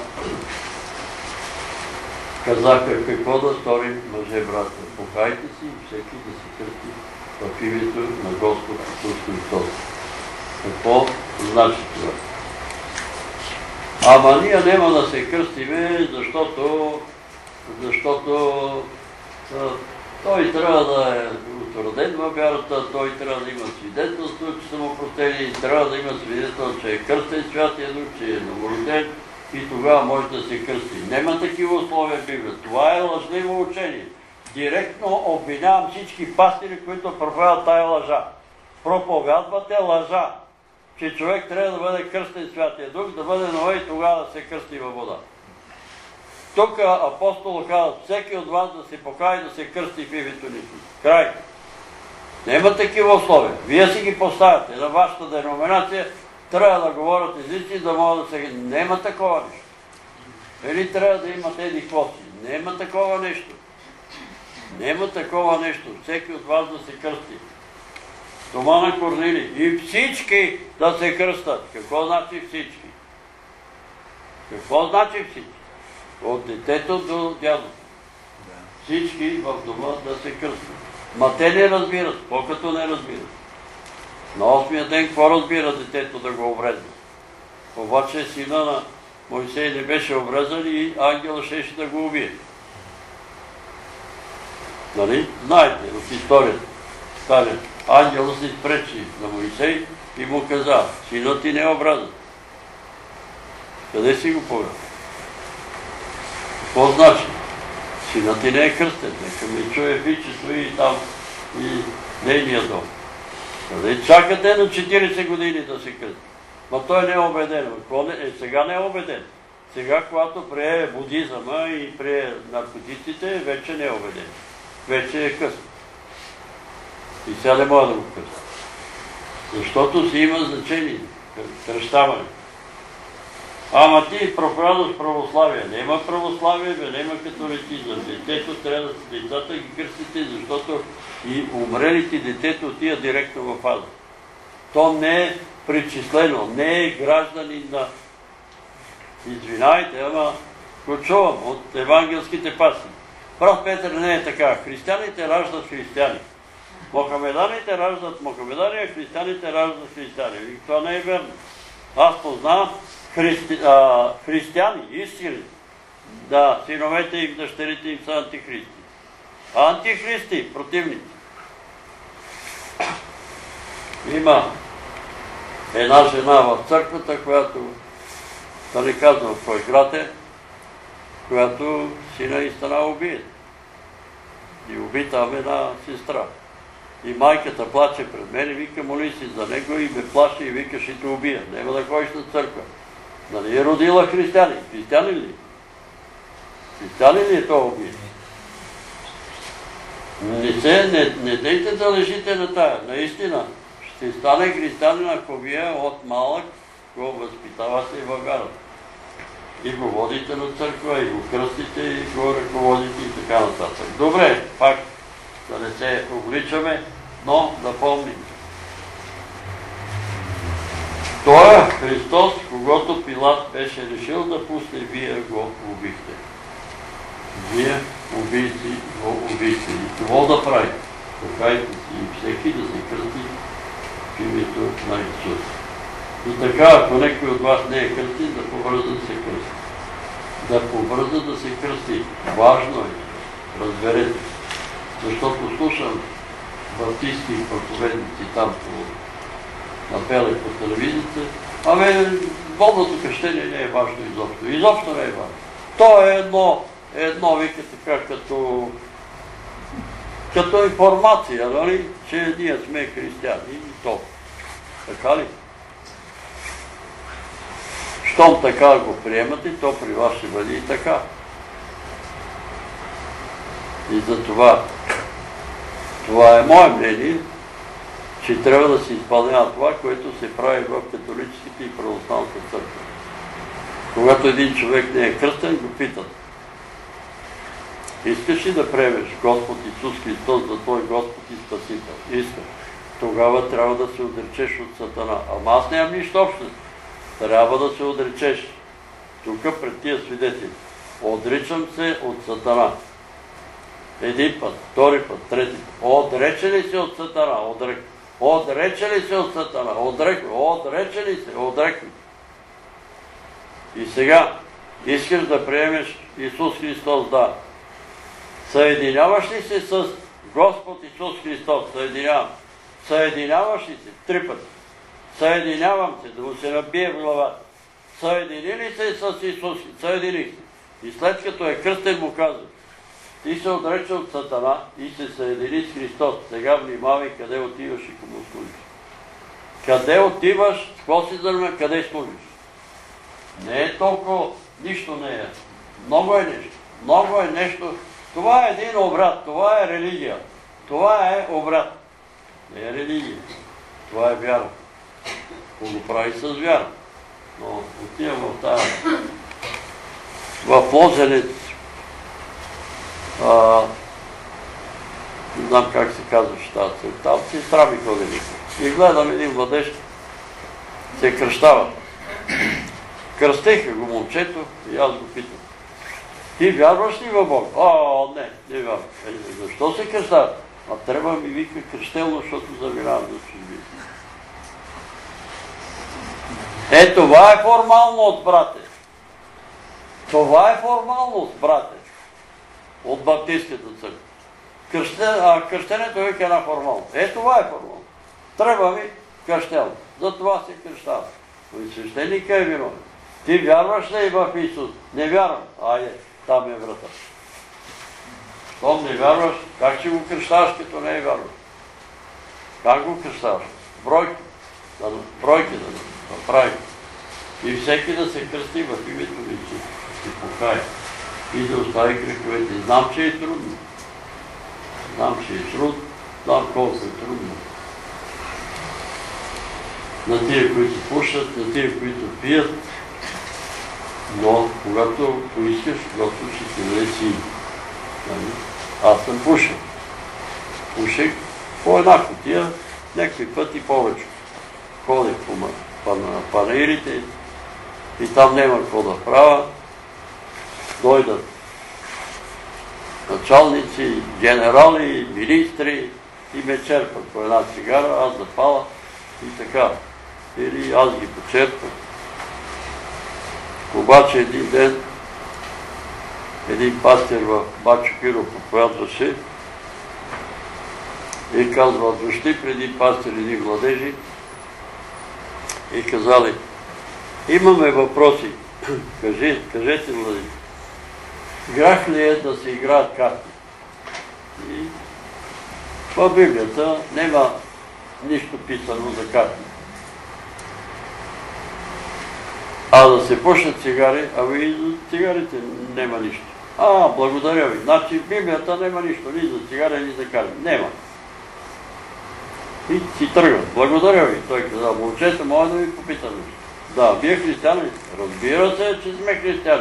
казаха какво да сторим, мъже, брата. Покайте си и всеки да се кръсти в името на Господ Исус Христос. Какво значи това? Ама ние няма да се кръстиме, защото, защото а, той трябва да е утвърден във вярата, той трябва да има свидетелство, че са му простени, трябва да има свидетелство, че е кръстен Святия Дух, че е новороден и тогава може да се кръсти. Няма такива условия в Библията. Това е лъжливо учение. Директно обвинявам всички пастири, които проповядват тая лъжа. Проповядвате лъжа, че човек трябва да бъде кръстен Святия Дух, да бъде нова и тогава да се кръсти във вода. Тук апостол казва, всеки от вас да се покае да се кръсти в името на Исус. Край. Няма такива условия. Вие си ги поставяте. На вашата деноминация трябва да говорят езици, да могат да се... Няма такова нещо. Или трябва да имате еди какво си. Няма такова нещо. Няма такова нещо. Всеки от вас да се кръсти. Тома на Корнили. И всички да се кръстат. Какво значи всички? Какво значи всички? От детето до дядото. Всички в дома да се кръстят. Ма те не разбират, по-като не разбират. На осмия ден какво разбира детето да го обрезва? Обаче сина на Мойсей не беше обрезан и ангел щеше да го убие. Нали? Знаете от историята. Стане, ангелът се изпречи на Мойсей и му каза, синът ти не е обрезан. Къде си го повел? Какво значи? Синът ти не е кръстен. Нека ме чуе фиче стои там и нейния дом. Къде чакате на четирийсет години да се кръсти? Ма той не е убеден. Е, сега не е убеден. Сега, когато прие будизъма и прие наркотиците, вече не е убеден. Вече е късно. И сега не може да го кръсти. Защото си има значение. Кръщаване. Ама ти проповядваш православие. Нема православие, бе, нема католицизъм. Детето трябва да се децата ги кръстите, защото и умрелите детето отива директно в ада. То не е причислено, не е гражданин на... Извинайте, ама го чувам от евангелските пастири. Прав Петър не е така. Християните раждат християни. Мохамеданите раждат мохамедани, а християните раждат християни. И това не е верно. Аз познавам Христи, а, християни, истини. Да, синовете и дъщерите им са антихристи. А антихристи, противници. Има една жена в църквата, която, да не казвам в кой град е, която сина и стана убият. И убита една сестра. И майката плаче пред мен и вика, моли си за него и ме плаши и вика, ще те убия. Нема да ходиш на църква. Нали е родила християни? Християни ли? Християни ли е това убия? Не се, не, не дейте да лежите на тая. Наистина, ще стане християнин, ако вие от малък го възпитавате във вярата. И го водите на църква, и го кръстите, и го ръководите и така нататък. Добре, пак да не се обличаме, но да помним. Той е Христос, когато Пилат беше решил да пусне, вие го убихте. Вие убийци го убихте. И това да прави. Покайте си и всеки да се кръсти в името на Исус. И така, ако някой от вас не е кръстен, да побърза да се кръсти. Да побърза да се кръсти. Важно е. Разберете. Защото слушам баптистски проповедници там по напеле по телевизията. Абе, водното кръщение не е важно изобщо. Изобщо не е важно. То е едно, едно вика така, като, като информация, нали, че ние сме християни и то. Така ли? Щом така го приемате, то при вас ще бъде и така. И за това, това е мое мнение, че трябва да се изпълнява това, което се прави в католическите и православната църква. Когато един човек не е кръстен, го питат. Искаш ли да приемеш Господ Исус Христос за твой Господ и Спасител? Искаш. Тогава трябва да се отречеш от Сатана. Ама аз нямам нищо общо. Трябва да се отречеш. Тук пред тия свидетели. Отричам се от Сатана. Един път, втори път, трети път. Отрече ли си от Сатана? Отрек. Отрече ли се от Сатана? Отрекли. Отрече ли се? Отрекли. И сега искаш да приемеш Исус Христос, да. Съединяваш ли се с Господ Исус Христос? Съединявам. Съединяваш ли се? Три пъти. Съединявам се, да му се набие в главата. Съедини ли се с Исус? Съединих се. И след като е кръстен, му казва: ти се отрече от Сатана и се съедини с Христос. Сега внимавай къде отиваш и кому служиш. Къде отиваш, с какво си занимаваш, къде служиш. Не е толкова, нищо не е. Много е нещо. Много е нещо. Това е един обрат, това е религия. Това е обрат. Не е религия. Това е вяра. Ко го прави с вяра. Но отивам в тази... В Лозенец. А, не знам как се казваше тази църква. Там сестра ми ходили. И гледам един младеж, се кръщава. Кръстеха го момчето и аз го питам: ти вярваш ли в Бог? О, не, не вярвам. Е, защо се кръщава? А трябва ми вика кръщелно, защото заминавам за чужбина. Е, това е формалност, брате. Това е формалност, брате. От баптистската църква. Кръще, а кръщенето е една формалност. Е, това е формалност. Трябва ми кръщелно. За това се кръщава. Но и свещеника е виновен. Ти вярваш ли в Исус? Не вярвам. Айде, там е врата. Щом не вярваш, как ще го кръщаваш, като не е вярваш? Как го кръщаваш? Бройки. Да, бройки да направи. И всеки да се кръсти в името на Исус. И покая. И да остави греховете. Знам, че е трудно. Знам, че е трудно. Знам колко е трудно. На тия, които пушат, на тия, които пият. Но когато поискаш, Господ ще ти даде сили. Аз съм пушил. Пушех по една кутия, някакви пъти повече. Ходех по панаирите и там няма какво да правя. Дойдат началници, генерали, министри и ме черпат по една цигара, аз запала и така. Или аз ги почерпам. Обаче един ден един пастир в Бачо Пиро проповядваше и казва: дошли преди пастир един младежи и казали: имаме въпроси. Кажи, кажете, младежи, грях ли е да се играят карти? И в Библията няма нищо писано за карти. А да се пушат цигари, ами и за цигарите няма нищо. А, благодаря ви. Значи в Библията няма нищо, ни за цигари, ни за карти. Нема. И си тръгва. Благодаря ви. Той каза: момчета, мога да ви попитам нещо. Да, вие християни? Разбира се, че сме християни.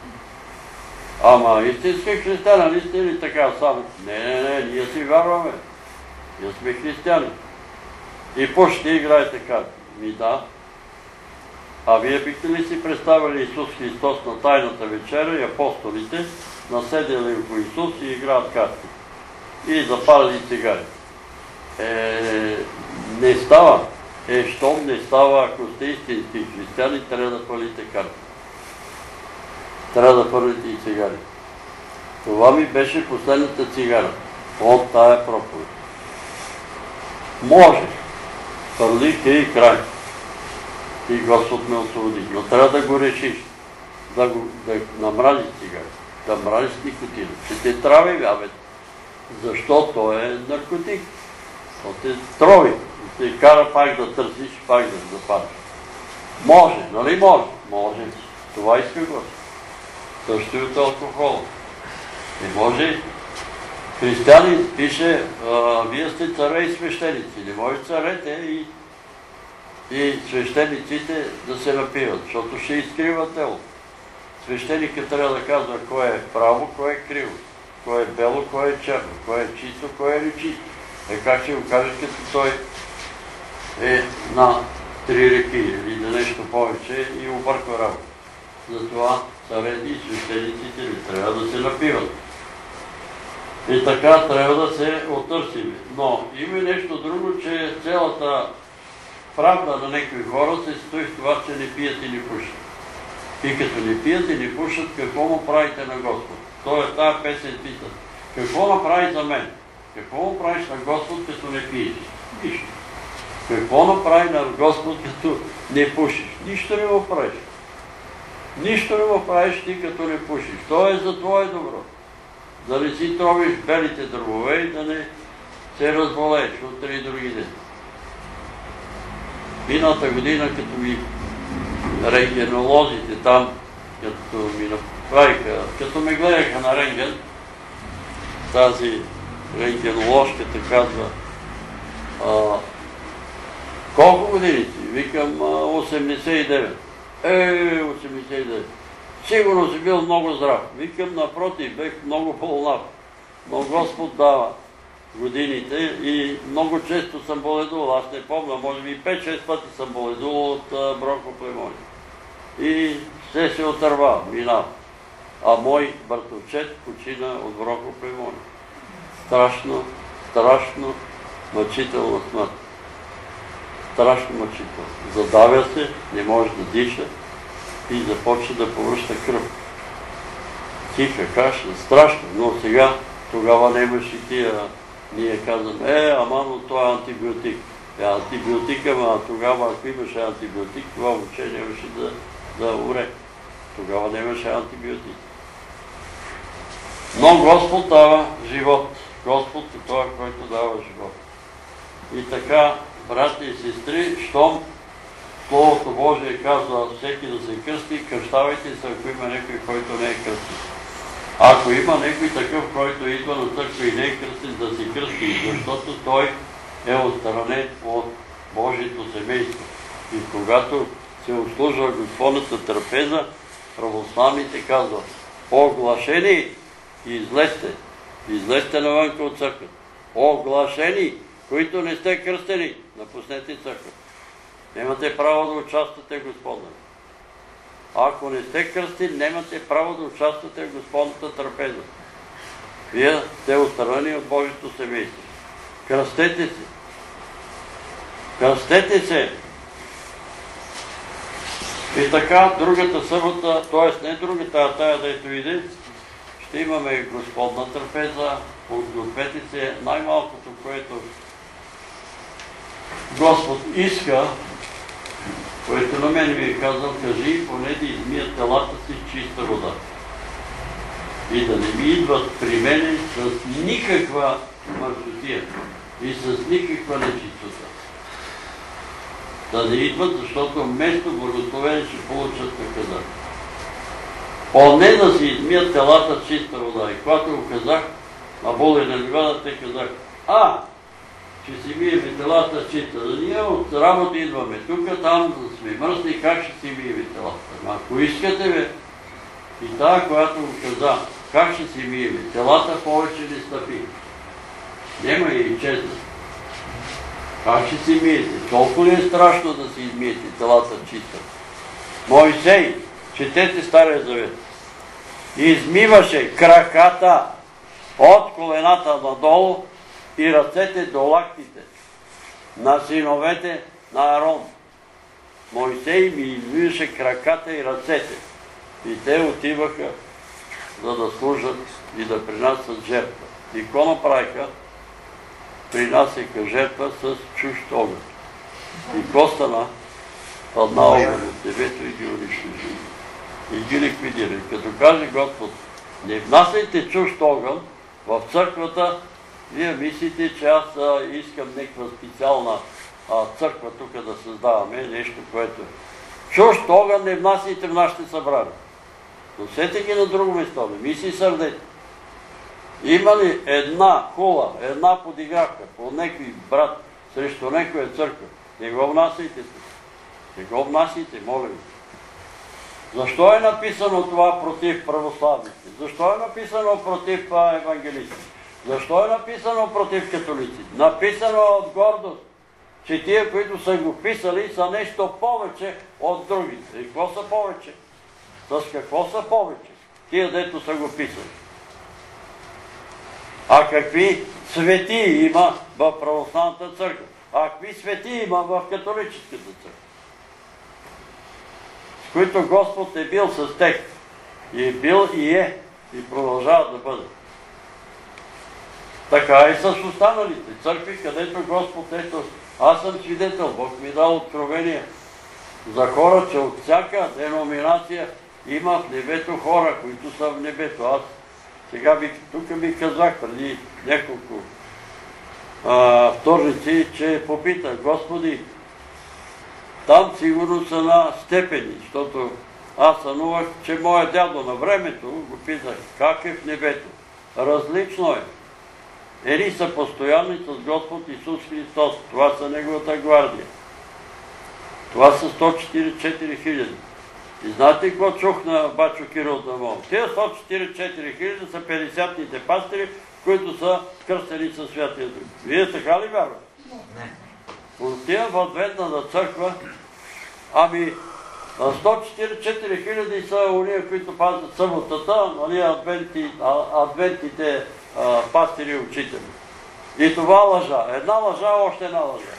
Ама истински християни ли сте ли така само? Не, не, не, ние си вярваме. Ние сме християни. И по ще играете карти? Ми да. А вие бихте ли си представили Исус Христос на Тайната вечеря и апостолите наседели върху Исус и играят карти? И запалили цигари? Е, не става. Е, щом не става, ако сте истински християни, трябва да палите карти. Трябва да палите и цигари. Това ми беше последната цигара от тая проповед. Може. Парлих и край. И Господ ме освободи. Но трябва да го решиш. Да, го, да намразиш цигари. Да мразиш никотина. Ще те трави, бе. Защо? То е наркотик. То те трови. Те кара пак да търсиш, пак да запалиш. Може, нали може? Може. Това иска Господ. Също и от алкохола. Не може. Християни пише: вие сте царе и свещеници. Не може царете и, и свещениците да се напиват, защото ще изкриват тело. Свещеникът трябва да казва кое е право, кое е криво, кое е бело, кое е черно, кое е чисто, кое е нечисто. Е, как ще го кажеш, като той е на три реки или на нещо повече и обърква работа. Затова царете и свещениците не трябва да се напиват. И така трябва да се отърсим. Но има нещо друго, че цялата правда на някои хора се стои в това, че не пият и не пушат. И като не пият и не пушат, какво му правите на Господ? Той е тая песен пита. Какво направи за мен? Какво му правиш на Господ, като не пиеш? Нищо. Какво направи на Господ, като не пушиш? Нищо не му правиш. Нищо не му правиш ти, като не пушиш. То е за твое добро. Да не си тровиш белите дървове и да не се разболееш утре и други ден. Миналата година, като ми рентгенолозите там, като ми направиха, като ме гледаха на рентген, тази рентгеноложката казва, колко години си? Викам осемдесет и девет. Е, осемдесет и девет. Сигурно си бил много здрав. Викам, напротив, бех много по-лав. Но Господ дава годините и много често съм боледувал. Аз не помня, може би пет-шест пъти съм боледувал от бронхоплевмония. И все се отърва, минава. А мой братовчет почина от бронхоплевмония. Страшно, страшно мъчителна смърт. Страшно мъчително. Задавя се, не може да диша и започва да повръща кръв. Тиха каша, страшно, но сега тогава нямаше тия, ние казваме, е, ама, но това е антибиотик. Е, антибиотик, ама тогава, ако имаше антибиотик, това въобще нямаше да, да умре. Тогава нямаше антибиотик. Но Господ дава живот. Господ е това, който дава живот. И така, брати и сестри, щом Словото Божие казва всеки да се кръсти, кръщавайте се, ако има някой, който не е кръстен. Ако има някой такъв, който идва на църква и не е кръстен, да се кръсти, защото той е отстранен от Божието семейство. И когато се обслужва Господната трапеза, православните казват, оглашени, излезте, излезте навънка от църквата. Оглашени, които не сте кръстени, напуснете църквата. Нямате право да участвате в Господна. Ако не сте кръстени, нямате право да участвате в Господната трапеза. Вие сте отстранени от Божието семейство. Кръстете се. Кръстете се. И така, другата събота, т.е. не другата, а тая, дето иде, ще имаме Господна трапеза. Подгответе се най-малкото, което Господ иска, което на мен ми е казал, кажи, поне да измият телата си чиста вода. И да не ми идват при мене с никаква мърсотия и с никаква нечистота. Да не идват, защото вместо благословение ще получат наказание. Поне да си измият телата чиста вода. И когато го казах, на Боли на Ливада, те казах, а, че си миеме телата чиста. Ние от работа идваме тук, там да сме мръсни, как ще си миеме телата? Ако искате, бе, и тая, която го каза, как ще си миеме? Телата повече не стъпи. Нема и честно. Как ще си миете? Толкова ли е страшно да си измиете телата чиста? Моисей, четете Стария завет, измиваше краката от колената надолу и ръцете до лактите на синовете на Арон. Моисей ми измиваше краката и ръцете. И те отиваха за да служат и да принасят жертва. И какво направиха? Принасяха жертва с чужд огън. И какво стана? Падна огън от небето и ги унищожи. И ги ликвидира. Като каже Господ, не внасяйте чужд огън в църквата, вие мислите, че аз искам някаква специална църква тук да създаваме, нещо, което е. Чужд огън не внасяйте в нашите събрания. Носете ги на друго место, ми си сърдете. Има ли една хула, една подигравка по някой брат срещу някоя църква? Не го внасяйте. Не го внасяйте, моля ви. Защо е написано това против православните? Защо е написано против евангелистите? Защо е написано против католиците? Написано от гордост, че тия, които са го писали, са нещо повече от другите. И какво са повече? С какво са повече? Тия, дето са го писали. А какви свети има в православната църква? А какви свети има в католическата църква? С които Господ е бил с тях. И е бил и е, и продължава да бъде. Така и с останалите църкви, където Господ, ето, аз съм свидетел, Бог ми дал откровение за хора, че от всяка деноминация има в небето хора, които са в небето. Аз сега ви, тук ви казах преди няколко а, вторници, че попитах, Господи, там сигурно са на степени, защото аз сънувах, че моя дядо на времето го питах, как е в небето. Различно е. Едни са постоянни с Господ Исус Христос. Това са Неговата гвардия. Това са сто четиридесет и четири хиляди. И знаете какво чух на бачо Кирил Дамон? Тия сто четиридесет и четири хиляди са петдесетните пастири, които са кръстени със Святия Дух. Вие така ли вярвате? Не. Отивам в Адвентната църква, ами сто четиридесет и четири хиляди са уния, които пазят съботата, нали, адвенти, адвентите а, пастири и учители. И това лъжа. Една лъжа, още една лъжа.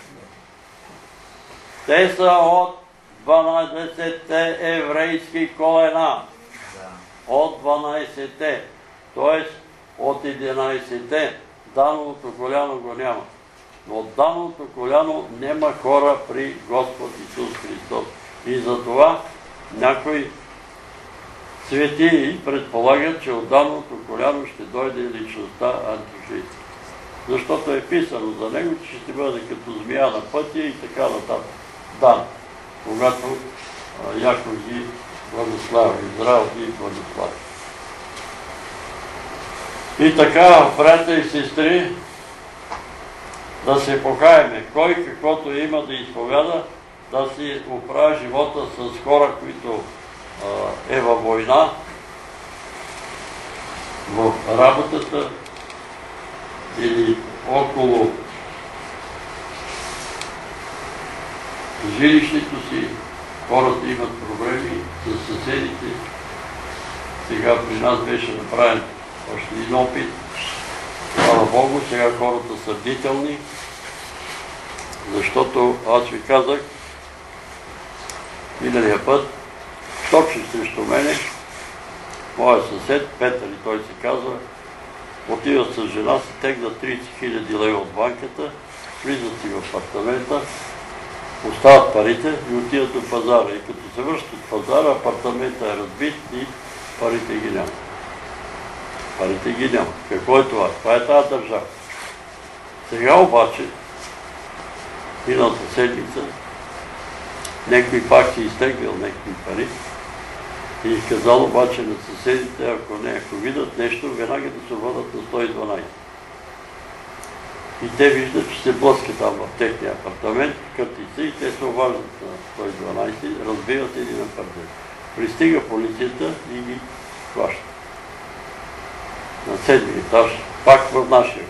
Те са от дванадесетте еврейски колена. От дванадесетте. Т.е. от единадесетте. Дановото коляно го няма. Но от дановото коляно няма хора при Господ Исус Христос. И затова някои светии предполагат, че от дановото коляно ще дойде личността Антихрист. Защото е писано за него, че ще бъде като змия на пътя и така нататък. Да, когато Яков ги благославя, Израел ги благославя. И така, приятели и сестри, да се покаяме. Кой каквото има да изповяда, да си оправя живота с хора, които а, е във война, в работата или около жилището си. Хората имат проблеми с съседите. Сега при нас беше направен още един опит. Слава Богу, сега хората са бдителни, защото аз ви казах миналия път, точно срещу мене, моя съсед, Петър и той се казва, отива с жена си, тегна тридесет хиляди лева от банката, влизат си в апартамента, остават парите и отиват до пазара. И като се връщат от пазара, апартамента е разбит и парите ги няма. Парите ги няма. Какво е това? Това е тази държава. Сега обаче, миналата седмица, някой пак си изтеглил някакви пари и казал обаче на съседите, ако не, ако видят нещо, веднага да се обадят на сто и дванадесет. И те виждат, че се блъска там в техния апартамент, кърти се и те се обаждат на сто и дванадесет, разбиват един апартамент. Пристига полицията и ги хваща. На седми етаж, пак в нашия.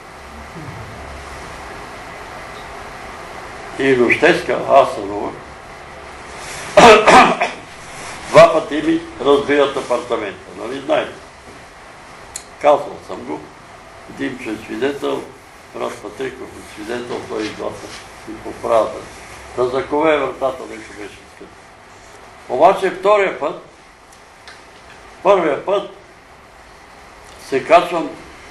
И нощеска, аз сънувах, два пъти ми разбиват апартамента, нали знаете? Казвал съм го, Димчо е свидетел, брат Патриков е свидетел, той и двата и поправата. Да закове вратата, нещо беше скъпо. Обаче втория път, първия път, се качвам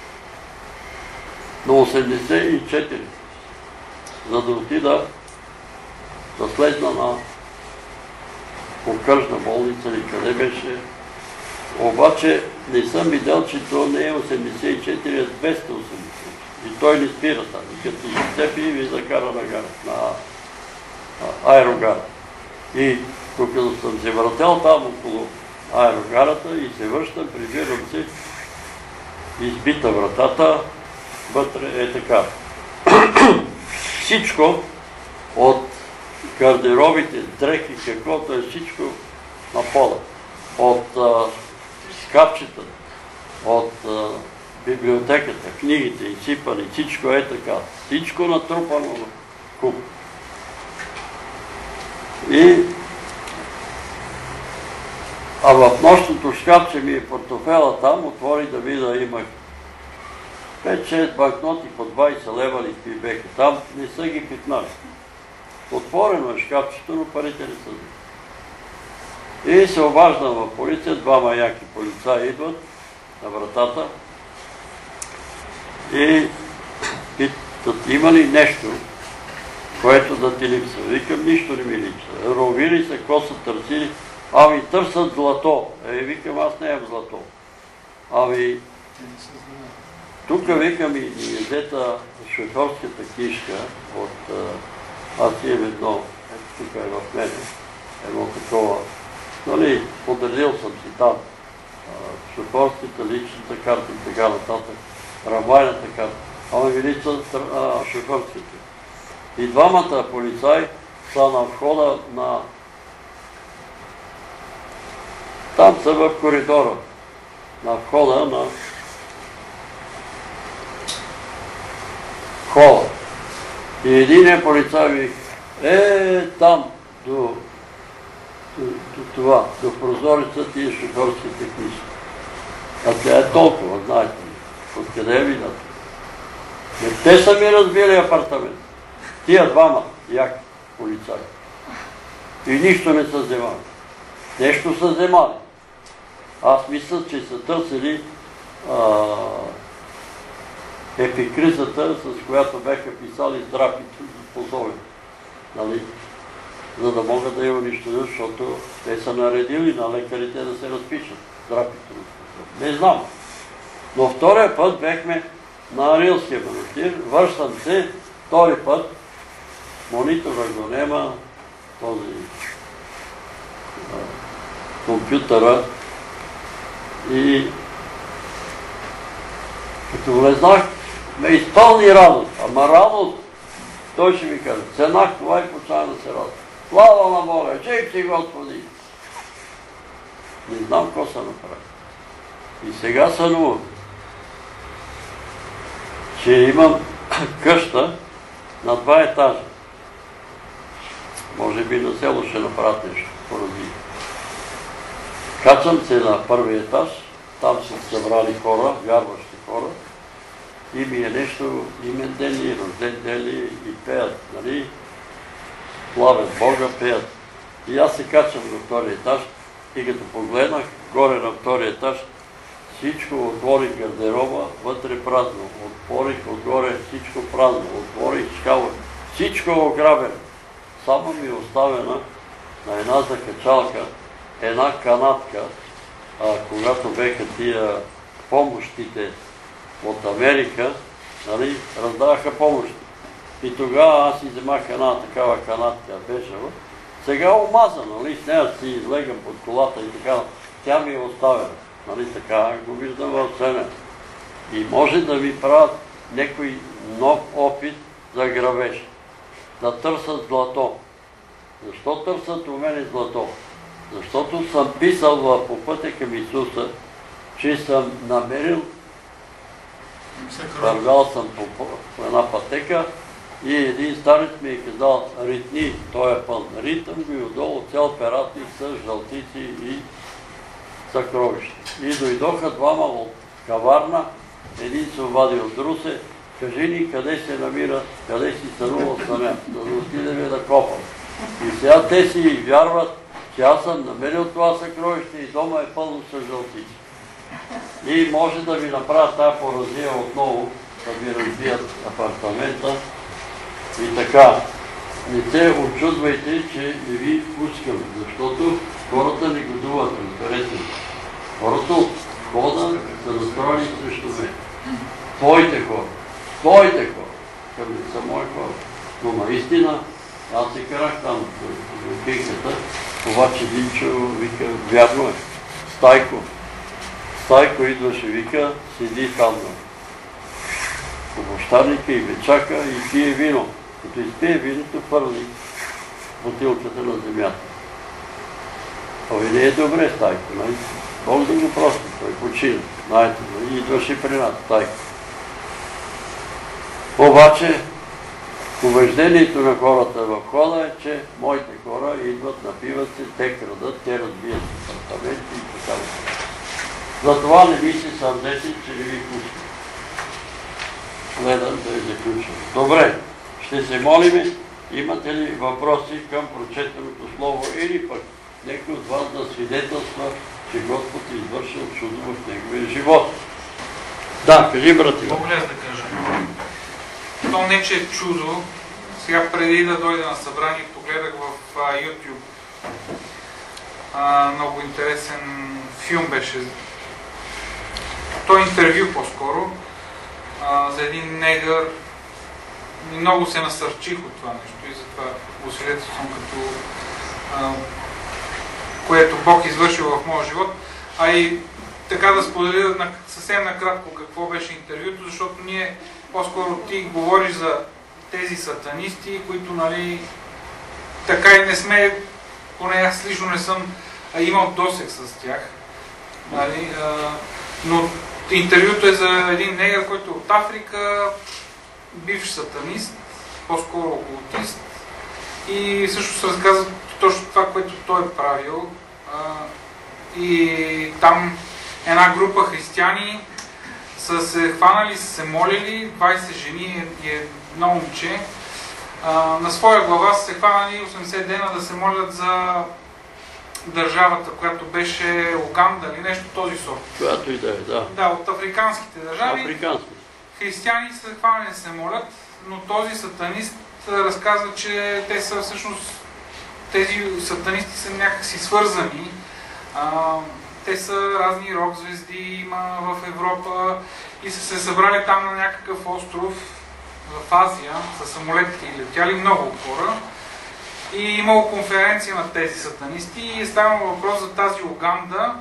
на осемдесет и четири, за да отида да слезна на окръжна болница или къде беше. Обаче не съм видял, че то не е осемдесет и четири, а двеста и осемдесет. И той не спира там. И като зацепи и ви закара на гара, на аерогара. И тук съм се въртел там около аерогарата и се връщам, прибирам се, избита вратата, вътре е така. Всичко от гардеробите, дрехи, каквото е всичко на пода. От а, скапчета, от а, библиотеката, книгите, изсипани, всичко е така. Всичко натрупано в куп. И а в нощното шкафче ми е портофела там, отвори да видя, имах пет-шест банкноти по двайсет лева лихви беха. Там не са ги пипнали. Отворено е шкафчето, но парите не са взели. И се обаждам в полиция, двама яки полицаи идват на вратата и питат, има ли нещо, което да ти липсва. Викам, нищо не ми липсва. Ровили се, какво са търсили? Ами търсят злато. Е, викам, аз не имам злато. Ами, тук викам и ни е взета шофьорската книжка от... Аз имам едно, ето тук е в мене, едно такова. Нали, подредил съм си там шофьорската, личната карта и така нататък, трамвайната карта. Ама ми липсва шофьорската. И двамата полицаи са на входа на... Там са в коридора. На входа на... хола. И един полицай ми е там, до, до, до това, до прозорецът и шофьорските книжки. А тя е толкова, знаете ли, откъде е видят. Те са ми разбили апартамент. Тия двама яки полицаи. И нищо не са вземали. Нещо са вземали. Аз мисля, че са търсили а, епикризата, с която бяха писали здрапите за позови. Нали? За да могат да я унищожат, защото те са наредили на лекарите да се разпишат здрапите. Не знам. Но втория път бяхме на Рилския манастир, връщам се, втори път, монитора го нема, този а, компютъра и като влезнах, ме изпълни радост. Ама радост, той ще ми каже, ценах това и почна да се радост. Слава на Бога, жив си Господи! Не знам какво са направи. И сега сънувам, че имам къща на два етажа. Може би на село ще направят нещо поради. Качвам се на първи етаж, там са събрали хора, вярващи хора, и ми е нещо имен ден и рожден ден и пеят, нали? Славят Бога, пеят. И аз се качвам на втори етаж и като погледнах горе на втори етаж, всичко отворих гардероба, вътре празно. Отворих отгоре всичко празно. Отворих шкафа. Всичко е ограбено. Само ми е оставена на една закачалка, една канатка, а, когато беха тия помощите от Америка, нали, раздаваха помощи. И тогава аз си вземах една такава канатка бежева. Сега е омазана, нали, с нея си излегам под колата и така. Тя ми е оставена. Нали, така го виждам в сцена. И може да ми правят някой нов опит за грабеж. Да търсят злато. Защо търсят у мене злато? Защото съм писал по пътя към Исуса, че съм намерил, вървял съм по, по една пътека и един старец ми е казал, ритни, той е пълн. Ритъм го и отдолу цял ператник с жълтици и съкровища. И дойдоха двама от каварна, един се обади от Русе, кажи ни къде се намира, къде си сънувал с мен, да отидем да копам. И сега те си вярват, че аз съм намерил това съкровище и дома е пълно с жълтици. И може да ви направят тази поразия отново, да ви разбият апартамента. И така, не се очудвайте, че не ви пускам, защото хората не годуват, разберете. Хората от входа са настроени срещу мен. Твоите хора, твоите хора, към не са мои хора. Но наистина, аз се карах там в пинката, обаче Динчо вика, вярно е, Стайко. Стайко идваше, вика, седи там на обощарника и вечака и пие вино. Като изпие виното, хвърли бутилката на земята. Той не е добре, Стайко, нали? Бог да го прости, той почина, знаете, и идваше при нас, Стайко. Обаче, убеждението на хората в хода е, че моите хора идват, напиват се, те крадат, те разбият апартаменти и така. Затова не ми се сърдете, че не ви пускам. гледам да я заключим. Добре, ще се молиме. Имате ли въпроси към прочетеното слово или пък някой от вас да свидетелства, че Господ е извършил чудо в неговия живот? Да, кажи, брати. Мога ли аз да кажа? То не, че е чудо. Сега преди да дойда на събрание, погледах в а, YouTube. А, много интересен филм беше. То е интервю по-скоро за един негър. И много се насърчих от това нещо и затова го свидетелствам като а, което Бог извършил в моя живот. А и така да споделя на, съвсем накратко какво беше интервюто, защото ние по-скоро ти говориш за тези сатанисти, които, нали, така и не сме, поне аз лично не съм а, имал досег с тях. Нали, а, но интервюто е за един негър, който е от Африка, бивш сатанист, по-скоро окултист, и също разказва точно това, което той е правил. А, и там една група християни са се хванали, са се молили, двайсет жени и едно момче. А, на своя глава са се хванали осемдесет дена да се молят за държавата, която беше Уганда или нещо този сорт. Която и да е, да. Да, от африканските държави. Африкански. Християни са хванали да се молят, но този сатанист разказва, че те са всъщност, тези сатанисти са някакси свързани. А, те са разни рок звезди, има в Европа и са се събрали там на някакъв остров в Азия, с самолетите и летяли много хора. И имало конференция на тези сатанисти и е станало въпрос за тази Уганда,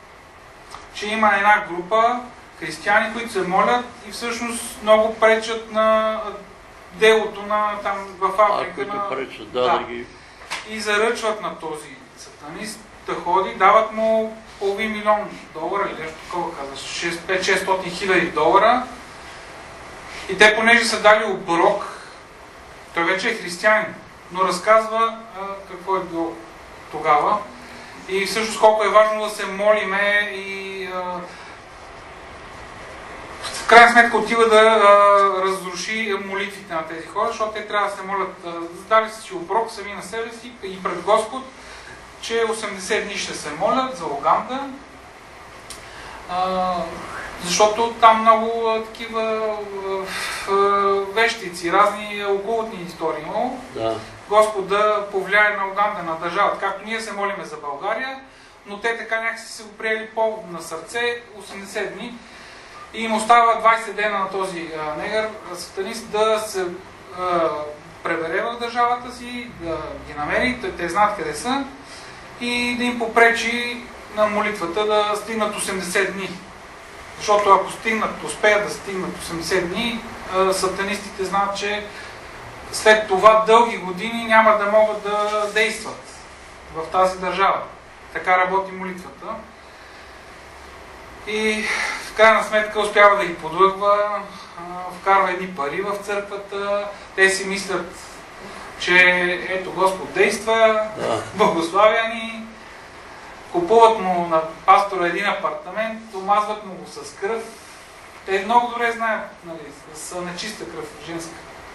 че има една група християни, които се молят и всъщност много пречат на делото на там в Африка. А, които на... пречат, да, да. да ги... И заръчват на този сатанист да ходи, дават му половин милион долара или нещо такова казваш, пет-шестстотин хиляди долара. И те, понеже са дали оброк, той вече е християнин, но разказва а, какво е било тогава и всъщност колко е важно да се молиме и а, в крайна сметка отива да а, разруши молитвите на тези хора, защото те трябва да се молят, а, дали са си оброк сами на себе си и пред Господ, че осемдесет дни ще се молят за Уганда, а, защото там много а, такива а, а, вещици, разни окултни истории имало. Да. Господ да повлияе на Уганда, на държавата, както ние се молиме за България, но те така някакси се го приели по-на сърце, осемдесет дни. И им остава двайсет дена на този а, негър, сатанист, да се а, пребере в държавата си, да ги намери, те, те знаят къде са, и да им попречи на молитвата да стигнат осемдесет дни. Защото ако стигнат, успеят да стигнат осемдесет дни, а, сатанистите знаят, че след това дълги години няма да могат да действат в тази държава. Така работи молитвата. И в крайна сметка успява да ги подлъгва, вкарва едни пари в църквата, те си мислят, че ето Господ действа, Да. благославя ни, купуват му на пастора един апартамент, омазват му го с кръв. Те много добре знаят, нали, с нечиста кръв, женска.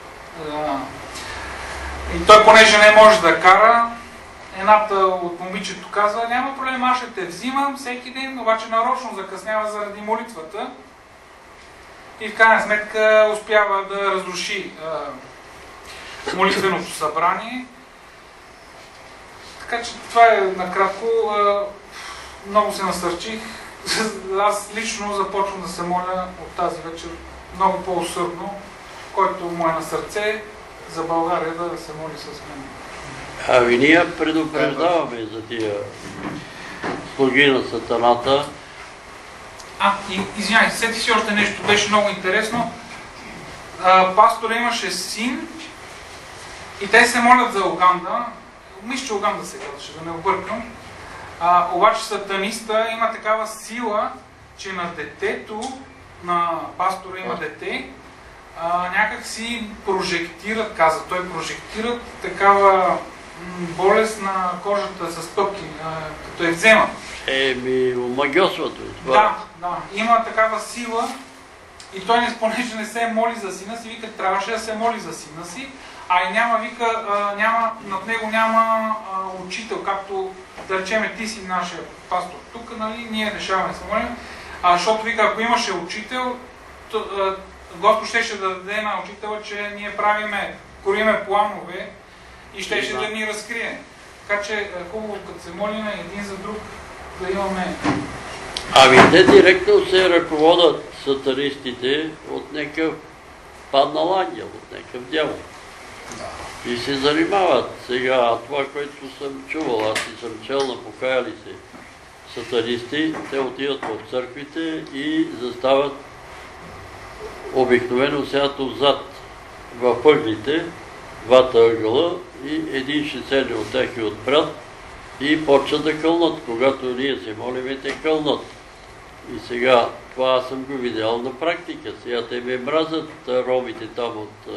И той, понеже не може да кара, едната от момичето казва, няма проблем, аз ще те взимам всеки ден, обаче нарочно закъснява заради молитвата. И в крайна сметка успява да разруши а, молитвеното събрание. Така че това е накратко. А, много се насърчих. Аз лично започвам да се моля от тази вечер много по-усърдно, който му е на сърце, за България да се моли с мен. Ами ние предупреждаваме за тия слуги на сатаната. А, и, извиняй, сети си още нещо, беше много интересно. А, пастора имаше син и те се молят за Уганда. Мисля, че Уганда се казваше, да не объркам. А, обаче сатаниста има такава сила, че на детето, на пастора има дете, а, някак си прожектират, каза той, прожектират такава болест на кожата с пъпки, като я взема. Еми, омагьосвато е това. Да, да. Има такава сила И той, не, понеже не се моли за сина си, вика, трябваше да се моли за сина си, а и няма, вика, а, няма, над него няма а, учител, както да речеме, ти си нашия пастор тук, нали, ние решаваме да се молим, а, защото вика, ако имаше учител, то, а, Господ щеше да даде на учителя, че ние правиме, кориме планове и щеше да ни разкрие. Така че хубаво, като се молим един за друг, да имаме... Ами те директно се ръководят сатанистите от някакъв паднал ангел, от някакъв дявол. И се занимават сега, това, което съм чувал, аз и съм чел на покаяли се сатанисти, те отиват в църквите и застават обикновено сядат отзад в ъглите, двата ъгъла и един ще седне от тях и отпред и почват да кълнат. Когато ние се молиме, те кълнат. И сега, това аз съм го видял на практика. Сега те ме мразят ромите там от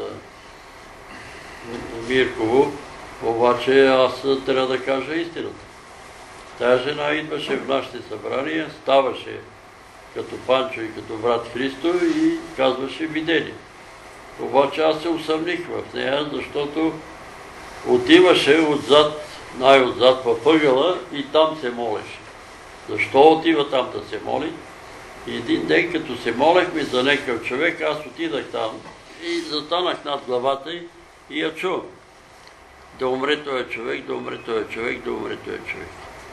Мирково, обаче аз трябва да кажа истината. Тая жена идваше в нашите събрания, ставаше като Панчо и като брат Христо и казваше видение. Обаче аз се усъмних в нея, защото отиваше отзад, най-отзад в ъгъла и там се молеше. Защо отива там да се моли? И един ден, като се молехме за някакъв човек, аз отидах там и застанах над главата й и я чувам. Да умре този човек, да умре този човек, да умре този човек.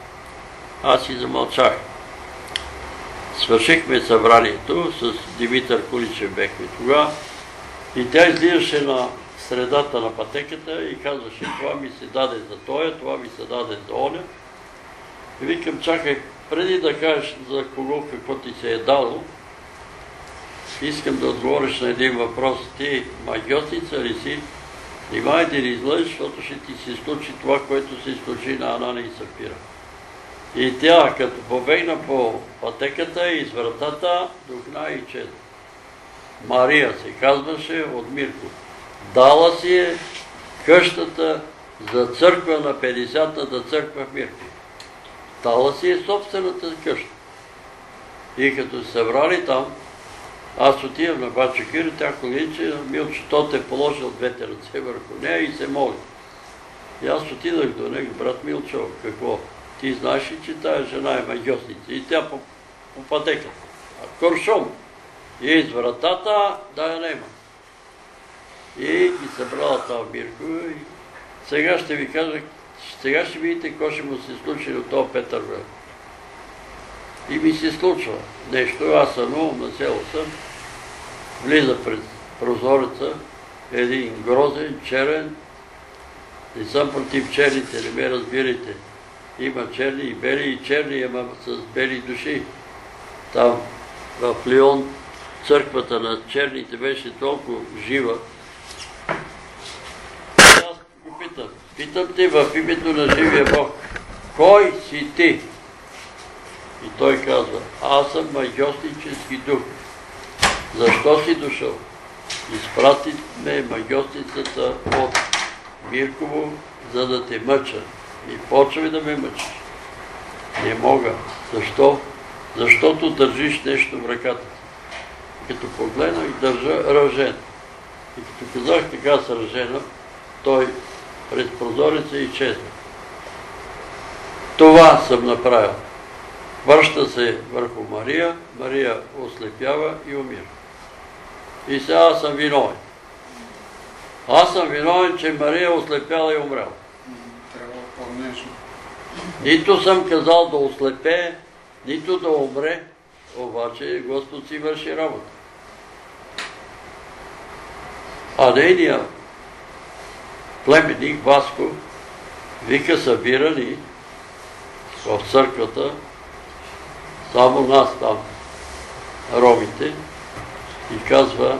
Аз си замълчах. Свършихме събранието, с Димитър Куличев бехме тогава и тя излизаше на средата на пътеката и казваше, това ми се даде за тоя, това ми се даде за оня. И викам, чакай, преди да кажеш за кого какво ти се е дало, искам да отговориш на един въпрос. Ти магиосница ли си? Внимай да не излъжеш, защото ще ти се случи това, което се случи на Анания и Сапфира. И тя, като побегна по пътеката из вратата, духна и чеда. Мария се казваше от Мирко. Дала си е къщата за църква на петдесетата църква в Мирко. Дала си е собствената къща. И като се събрали там, аз отивам на бача Киро, тя колинче, Милчо тот е положил двете ръце върху нея и се моли. И аз отидах до него, брат Милчо, какво? Ти знаеш ли, че тая жена е магиосница? И тя по, по пътеката. А куршум. И из вратата, да я нема. И ги събрала това Мирко. И сега ще ви кажа, сега ще видите какво ще му се случи до този Петър Вел. И ми се случва нещо. Аз съм много на село съм. Влиза през прозореца един грозен, черен. Не съм против черните, не ме разбирайте. Има черни и бели, и черни, ама с бели души. Там в Лион църквата на черните беше толкова жива. Аз го питам. Питам те в името на живия Бог. Кой си ти? И той казва, аз съм магиоснически дух. Защо си дошъл? Изпрати ме магиосницата от Мирково, за да те мъча. И почвай да ме мъчиш. Не мога. Защо? Защото държиш нещо в ръката си. Като погледнах, държа ръжен. И като казах така с ръжена, той през прозореца изчезна. Това съм направил. Връща се върху Мария, Мария ослепява и умира. И сега аз съм виновен. Аз съм виновен, че Мария ослепяла и умряла. Нито съм казал да ослепее, нито да умре, обаче Господ си върши работа. А нейния племенник Васко вика събирани в църквата, само нас там, ромите, и казва,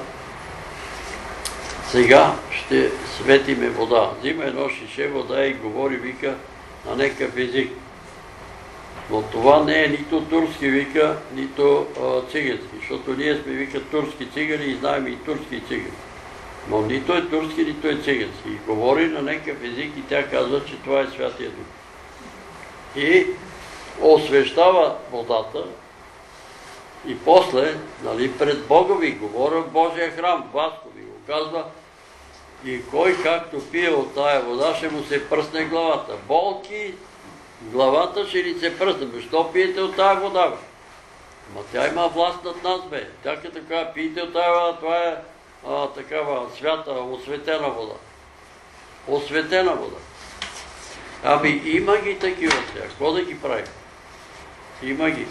сега ще светиме вода. Взима едно шише вода и говори, вика, на някакъв език. Но това не е нито турски, вика, нито а, цигански, защото ние сме, вика, турски цигани и знаем и турски цигани. Но нито е турски, нито е цигански. И говори на някакъв език и тя казва, че това е Святия Дух. И освещава водата И после, нали, пред Бога ви говоря в Божия храм, Васко ви го казва, и кой както пие от тая вода, ще му се пръсне главата. Болки, главата ще ни се пръсне. Защо пиете от тая вода, бе? Ма тя има власт над нас, бе. Тя като така, пиете от тая вода, това е а, такава свята, осветена вода. Осветена вода. Ами има ги такива сега. Какво да ги правим? Има ги.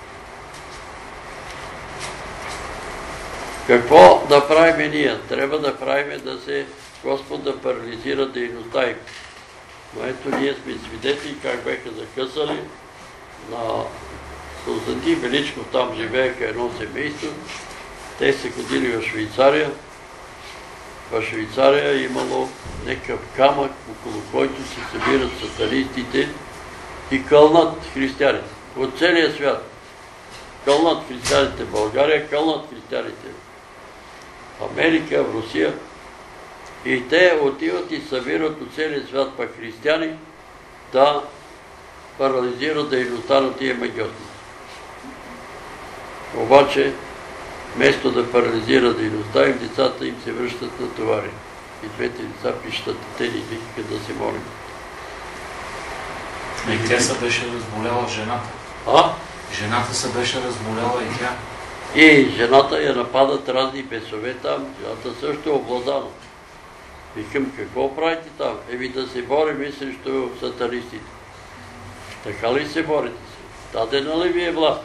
Какво да правим ние? Трябва да правим да се Господ да парализира дейността им. Но ето ние сме свидетели как беха закъсали на Константин Величков, там живееха едно семейство. Те са ходили в Швейцария. В Швейцария е имало някакъв камък, около който се събират сатанистите и кълнат християните. От целия свят. Кълнат християните в България, кълнат християните в Америка, в Русия. И те отиват и събират от целия свят па християни да парализират дейността на тия магиотници. Обаче, вместо да парализира дейността им, децата им се връщат на товари. И двете деца пищат, те ни викаха да се молим. И тя се беше разболяла жената. А? Жената се беше разболяла и тя. И жената я нападат разни бесове там, жената също е обладана. Викам, какво правите там? Еми да се борим срещу сатанистите. Така ли се борите се? Дадена ли ви е власт?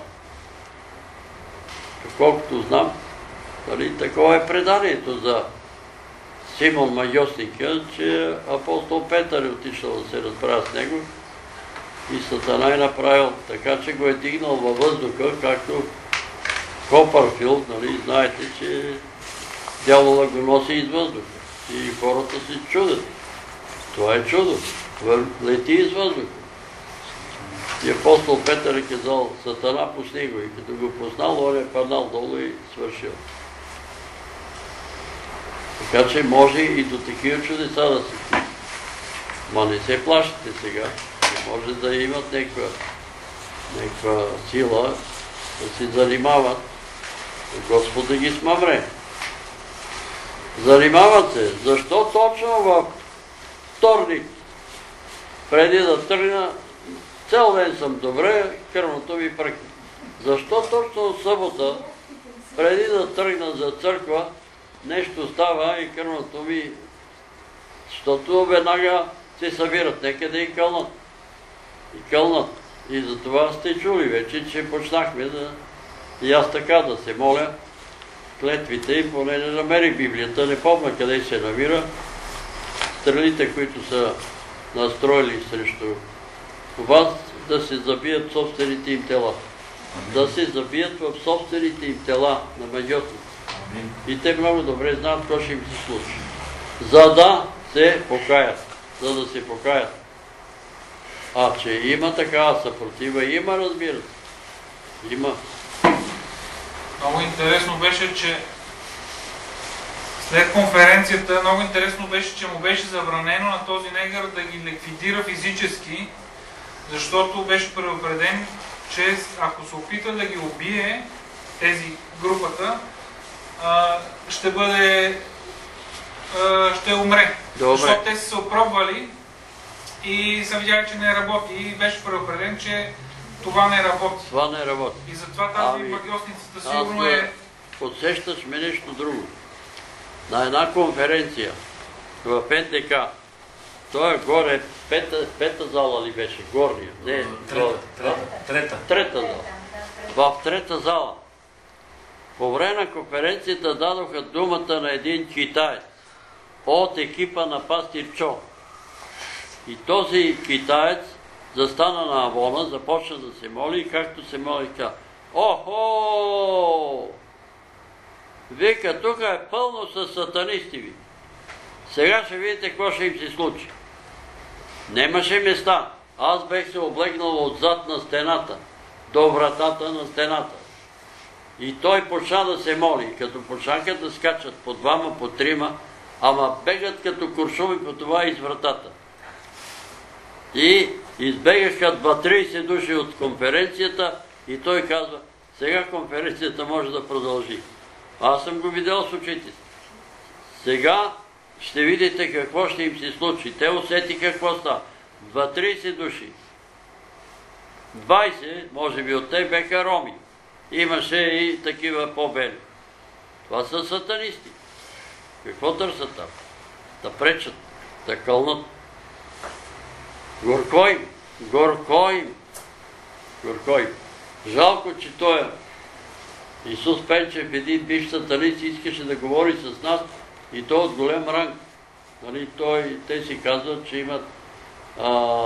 Колкото знам, нали, такова е преданието за Симон Магиосника, че апостол Петър е отишъл да се разправя с него и Сатана е направил така, че го е дигнал във въздуха, както Копърфилд, нали, знаете, че дявола го носи из въздуха и хората се чудят. Това е чудо. Лети из въздуха. И апостол Петър е казал, Сатана пусни го, и като го познал, он е паднал долу и свършил. Така че може и до такива чудеса да се случи. Ма не се плашите сега. Не може да имат някаква, някаква сила да се занимават. Господ да ги смъмре. Занимават се. Защо точно във вторник, преди да тръгна, цял ден съм добре, кръвното ми пръкне. Защо точно в събота, преди да тръгна за църква, нещо става и кръвното ми, защото веднага се събират някъде и кълнат. И кълнат. И за това сте чули вече, че почнахме да и аз така да се моля клетвите и поне не намерих Библията, не помня къде се намира. Стрелите, които са настроили срещу вас, да се забият собствените им тела. Да се забият в собствените им тела на магиотите. И те много добре знаят какво ще им се случи. За да се покаят. За да се покаят. А че има такава съпротива, има, разбира се. Има. Много интересно беше, че след конференцията, много интересно беше, че му беше забранено на този негър да ги ликвидира физически, защото беше предупреден, че ако се опита да ги убие, тези групата, ще бъде, ще умре. Добре. Защото те са се опробвали и са видяли, че не работи и беше предупреден, че това не работи. Това не работи. И затова тази Ами, магиосницата сигурно е... Подсещаш ме нещо друго. На една конференция в Н Д К, той е горе, пета, пета зала ли беше? Горния. Не, Трета. Трета. Трета. Трета зала. В трета зала. По време на конференцията дадоха думата на един китаец от екипа на пастир Чо. И този китаец застана на Авона, започна да се моли и както се моли каза: Охо! Вика, тук е пълно с сатанисти ви. Сега ще видите какво ще им се случи. Немаше места. Аз бех се облегнал отзад на стената, до вратата на стената. И той почна да се моли. Като почнаха да скачат по двама, по трима, ама бегат като куршуми по това из вратата. И избегаха двайсет души от конференцията и той казва: Сега конференцията може да продължи. Аз съм го видял с очите си. Сега ще видите какво ще им се случи. Те усети какво става. Два-тридесет души. двайсет, може би от те беха роми. Имаше и такива по-бели. Това са сатанисти. Какво търсят там? Да пречат, да кълнат. Горко им, горко им, горко им. Жалко, че той Исус Пенчев, един бивш сатанист, искаше да говори с нас и то от голем ранг. Нали, той, те си казват, че имат а,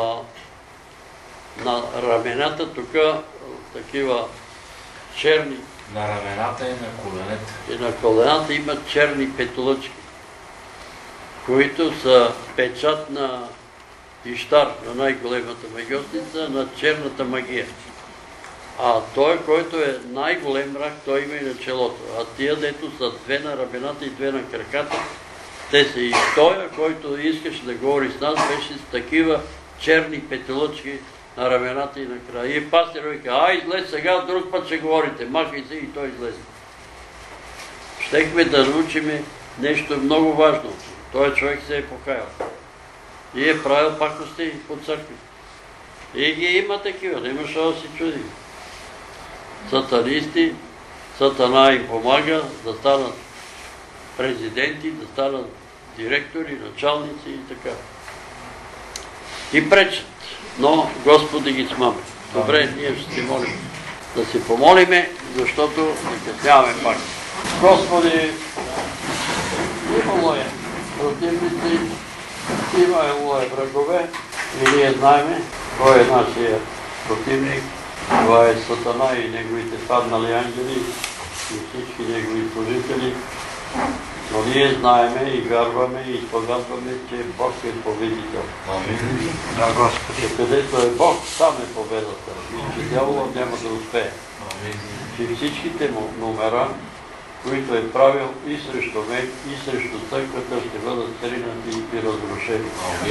на рамената тук такива черни. На рамената и на коленете. И на колената имат черни петолъчки, които са печат на Иштар, на най-големата магиосница, на черната магия. А той, който е най-голем мрак, той има и на челото. А тия, дето са две на рамената и две на краката, те са и той, който искаше да говори с нас, беше с такива черни петелъчки на рамената и на края. И пастир вика, а излез сега, друг път ще говорите, махай се, и той излезе. Щехме да научим нещо много важно. Той човек се е покаял. И е правил пакости по църкви. И ги има такива, не има що да си чуди. Сатанисти, сатана им помага да станат президенти, да станат директори, началници и така. И пречат, но Господи ги смаме. Добре, ние ще си молим. Да си помолиме, защото не късняваме пак. Господи, имало е противници, имало е врагове и ние знаеме кой е нашия противник. Това е Сатана и неговите паднали ангели и всички негови служители. Но ние знаеме и вярваме и изповядваме, че Бог е победител. Да, Господи. Където е Бог, там е победата. И че дяволът няма да успее. Че всичките му номера, които е правил и срещу мен, и срещу църквата, ще бъдат сринати и разрушени.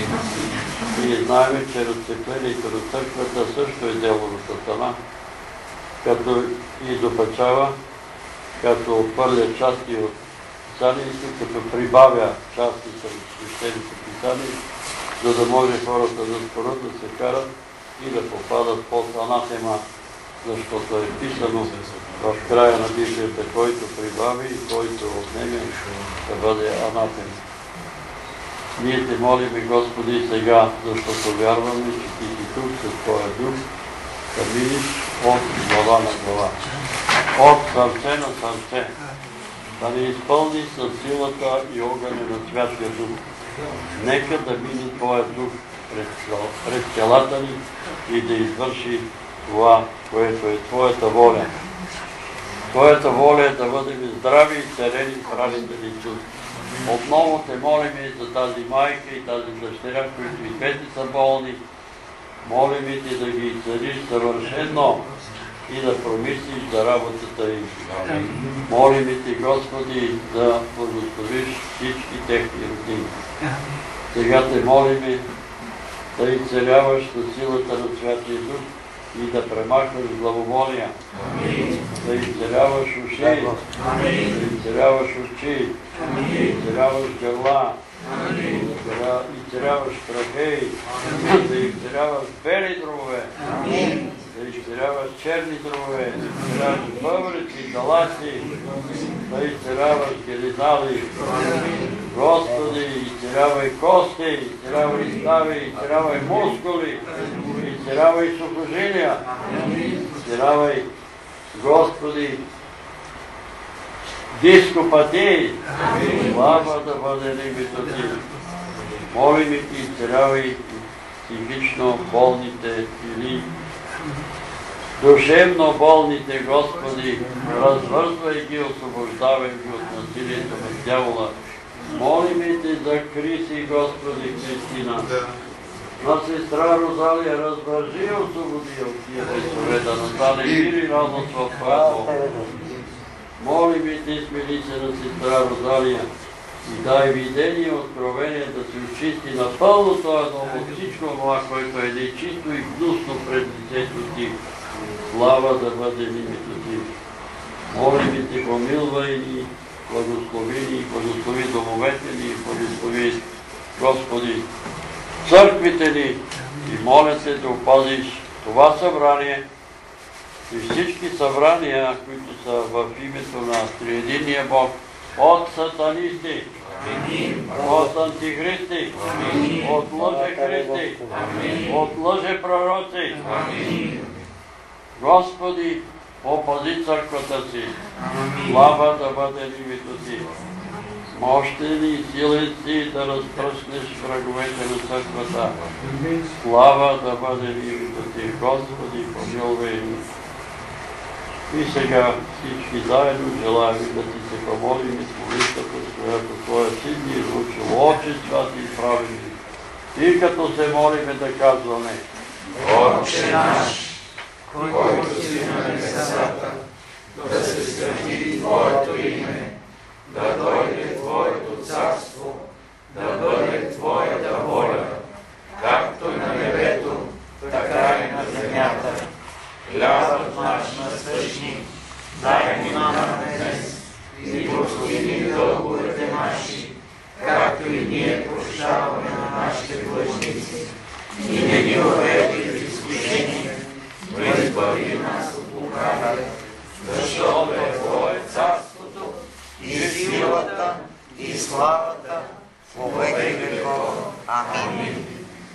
Ние знаем, че разцеплението на църквата също е дело на Сатана, като и допачава, като отвърля части от писанието, като прибавя части от свещените писания, за да може хората да скоро да се карат и да попадат под анатема, защото е писано в края на Библията, който прибави и който отнеме, да бъде анатем. Ние те молиме, Господи, сега, защото вярваме, че Ти си тук с Твоя дух, да минеш от глава на глава, от сърце на сърце, да ни изпълни с силата и огъня на Святия Дух. Нека да мине Твоя дух пред телата ни и да извърши това, което е Твоята воля. Твоята воля е да бъдем здрави и царени в раните ни чувства. Отново те молим и за тази майка и тази дъщеря, които и двете са болни. Молим и Ти да ги цариш съвършено и да промислиш за работата им. Молим и Ти, Господи, да благословиш всички техни родини. Сега те молим да изцеляваш със силата на Святия Дух и да премахваш главоболия, да изцеляваш уши, да изцеляваш очи, да изцеляваш гърла, да изцеляваш трахеи, да изцеляваш бели дробове, да изцеляваш черни дробове, да изцеляваш бъбрици, далаци, да изцеляваш генитали. Господи, изцелявай кости, изцелявай стави, изцелявай мускули, изцелявай сухожилия, изцелявай, Господи, дископатии. Слава да бъде името Ти. Молим и Ти, изцелявай психично болните или душевно болните, Господи, развързвай ги, освобождавай ги от насилието на дявола. Молим и Ти за Криси, Господи, Кристина. На сестра Розалия, развържи и освободи от тия весове, да настане мир и радост в Твоя Бог. Молим и Ти, смили се на сестра Розалия и дай видение и откровение да се очисти напълно това дом от всичко това, което е нечисто и гнусно пред лицето Ти. слава да бъде името Ти. Молим Ти, помилвай ни, благослови ни, благослови домовете ни, благослови, Господи, църквите ни и моля Те да опазиш това събрание и всички събрания, които са в името на Триединния Бог, от сатанисти, от антихристи, от лъжехристи, от лъжепророци. Господи, опази църквата си. Слава да бъде името Ти. Мощен и силен си да разпръснеш враговете на църквата. Слава да бъде името Ти. Господи, помилвай ни. И сега всички заедно желаем да Ти се помолим и с молитвата, с която Твоя Син ни е научил, Отче свят и праведни. И като се молиме да казваме: Отче наш, който си на небесата, да се свети Твоето име, да дойде Твоето царство, да бъде Твоята воля, както и на небето, така и на земята. Хлябът наш насъщни, дай ни нам днес и прости ни дълговете наши, както и ние прощаваме на нашите длъжници. И не ни въведи в изкушение, но избави нас от лукавия, защото е Твое царството и силата, и славата, вовеки веков. Амин.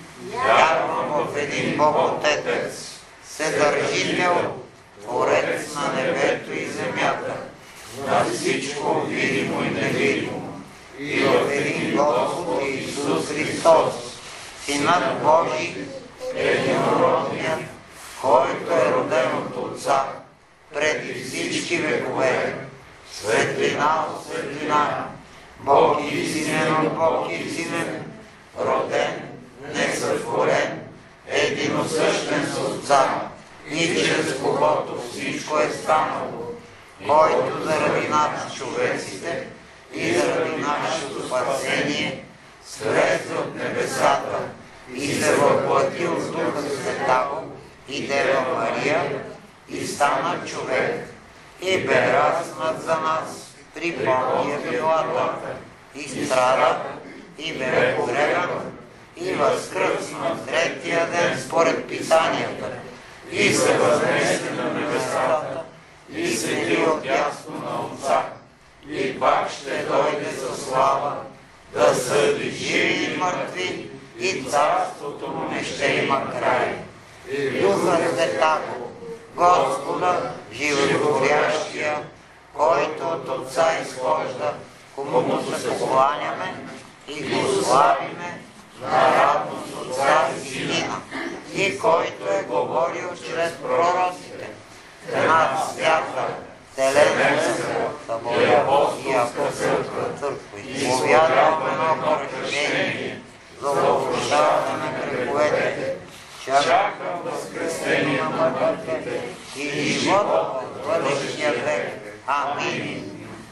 Вярвам в един Бог Отец, Вседържител, Творец на небето и земята, на всичко видимо и невидимо, и в един Господ Исус Христос, Синът Божий, единородният, който е роден от Отца, преди всички векове, светлина от светлина, Бог истинен от Бог истинен, роден, несътворен, единосъщен с Отца, и чрез когото всичко е станало, който заради нас човеците и заради нашето спасение слезе от небесата и се въплати от Духа Святаго и Дева Мария и стана човек и бе разнат за нас при Понтия Пилата и страда и бе погребан и възкръсна на третия ден според Писанията и се възнесе на небесата и седи отдясно на Отца и пак ще дойде със слава да съди живи и мъртви и царството му не ще има край. Духа Святаго, Господа, животворящия, който от Отца изхожда, кому се покланяме и го славиме наравно с Отца и Сина, и който е говорил чрез пророците. Една свята, Вселенска, съборска църква, изповядва едно кръщение за опрощаване на греховете, чакам възкресение на мъртвите и живот в бъдещия век. Амин.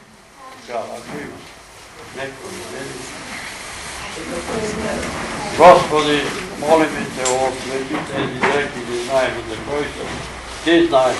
Господи, молиме Те, освети тези дрехи, не знаем за кой са. Ти знаеш.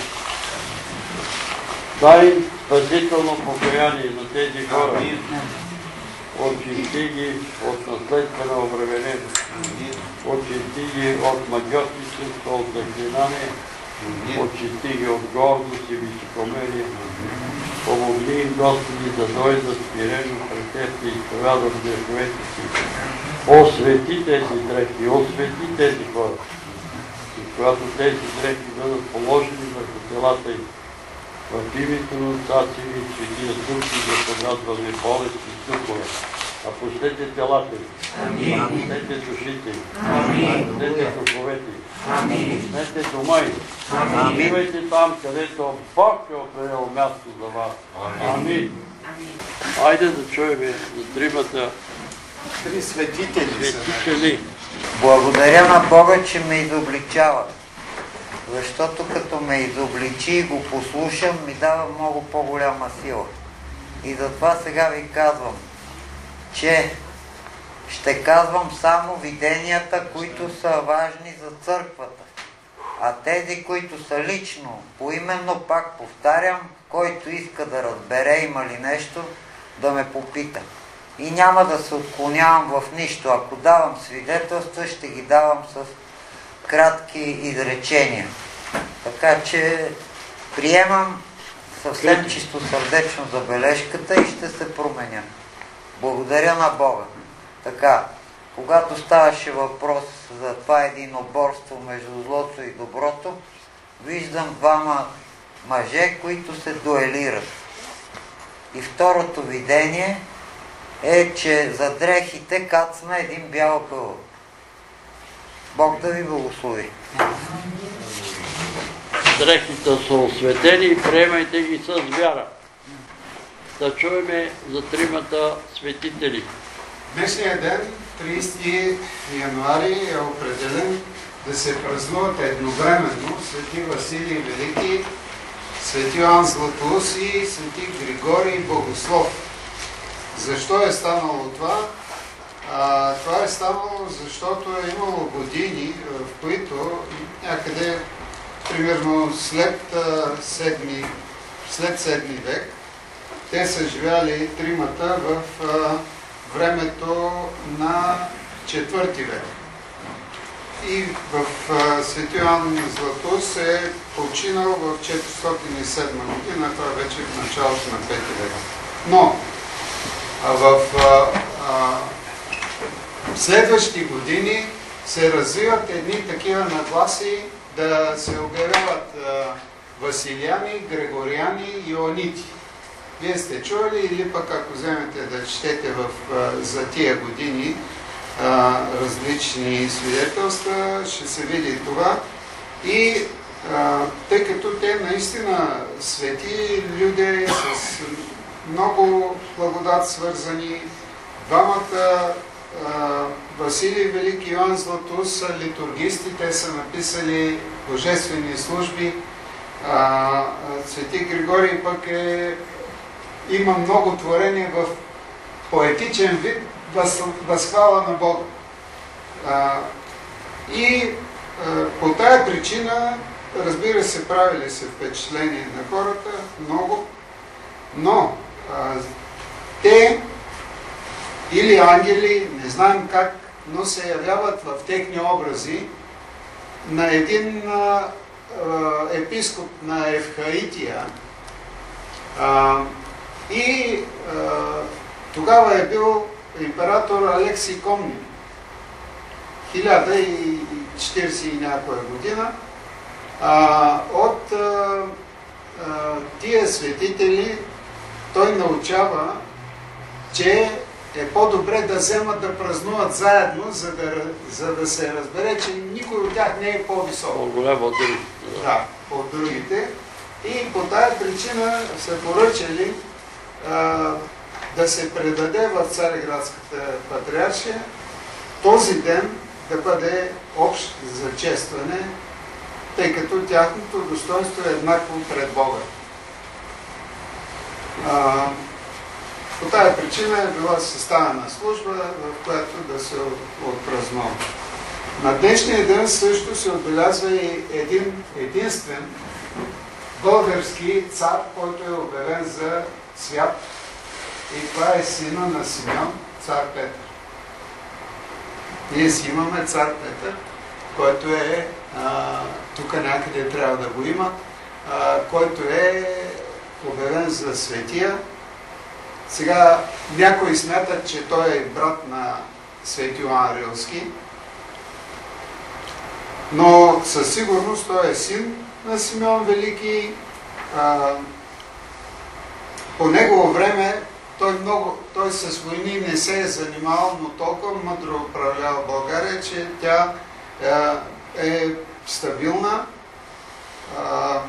Дай им спасително покаяние на тези хора. Очисти ги от наследствена обремененост. Очисти ги от магиотничество, от заклинание. Очисти ги от гордост и високомерие. Помогни им, Господи, да дойдат смирено пред Теб и изповядат греховете си. Освети тези дрехи, освети тези хора. И когато тези дрехи бъдат положени върху телата им, в името на Отца Си и Светия Дух и да погадваме болести и духове. А пустете телата им, пустете душите им, пустете духовете им, пустете дома им. Идвайте там, където Бог е определил място за вас. Амин. Айде да чуем за тримата Три светители. светители. Благодаря на Бога, че ме изобличава. Защото като ме изобличи и го послушам, ми дава много по-голяма сила. И затова сега ви казвам, че ще казвам само виденията, които са важни за църквата. А тези, които са лично, поименно, пак повтарям, който иска да разбере има ли нещо, да ме попита. И няма да се отклонявам в нищо. Ако давам свидетелства, ще ги давам с кратки изречения. Така че приемам съвсем чисто сърдечно забележката и ще се променя. Благодаря на Бога. Така, когато ставаше въпрос за това единоборство между злото и доброто, виждам двама мъже, които се дуелират. И второто видение е, че за дрехите кацна един бял гълъб. Бог да ви благослови. Дрехите са осветени и приемайте ги с вяра. Да чуеме за тримата светители. Днешният ден, тридесети януари, е определен да се празнуват едновременно свети Василий Велики, свети Йоан Златоуст и свети Григорий Богослов. Защо е станало това? А, това е станало, защото е имало години, в които някъде, примерно след седми, след седми век, те са живяли тримата в а, времето на четвърти век. И в а, свети Йоан Златоуст е починал в четиристотин и седма година, това вече в началото на пети век. Но а в а, а, следващи години се развиват едни такива нагласи да се обявяват а, василияни, грегориани и йоанити. Вие сте чували или пък ако вземете да четете в, а, за тия години а, различни свидетелства, ще се види това. И а, тъй като те наистина свети люди с много благодат свързани, двамата Василий Велики и Йоан Златоуст са литургисти, те са написали божествени служби. А, Свети Григорий пък е, има много творения в поетичен вид въз, възхвала на Бога. А, и а, по тая причина, разбира се, правили се впечатление на хората, много, но а, те или ангели, не знаем как, но се явяват в техни образи на един а, а, епископ на Евхаития. А, и а, тогава е бил император Алексий Комни. хиляда и четиридесет и някоя година. А, от а, а, тия светители той научава, че е по-добре да вземат да празнуват заедно, за да, за да се разбере, че никой от тях не е по-висок. По-голям от другите. Да, от другите. И по тая причина са поръчали а, да се предаде в Цареградската патриаршия този ден да бъде общ за честване, тъй като тяхното достоинство е еднакво пред Бога. А, По тая причина е била съставена служба, в която да се отпразнува. На днешния ден също се отбелязва и един единствен български цар, който е обявен за свят. И това е сина на Симеон, цар Петър. Ние си имаме цар Петър, който е, а, тук някъде трябва да го има, а, който е обявен за светия. Сега някои смятат, че той е брат на Свети Йоан Рилски, но със сигурност той е син на Симеон Велики. А, по негово време той, много, той с войни не се е занимавал, но толкова мъдро управлява България, че тя а, е стабилна. А,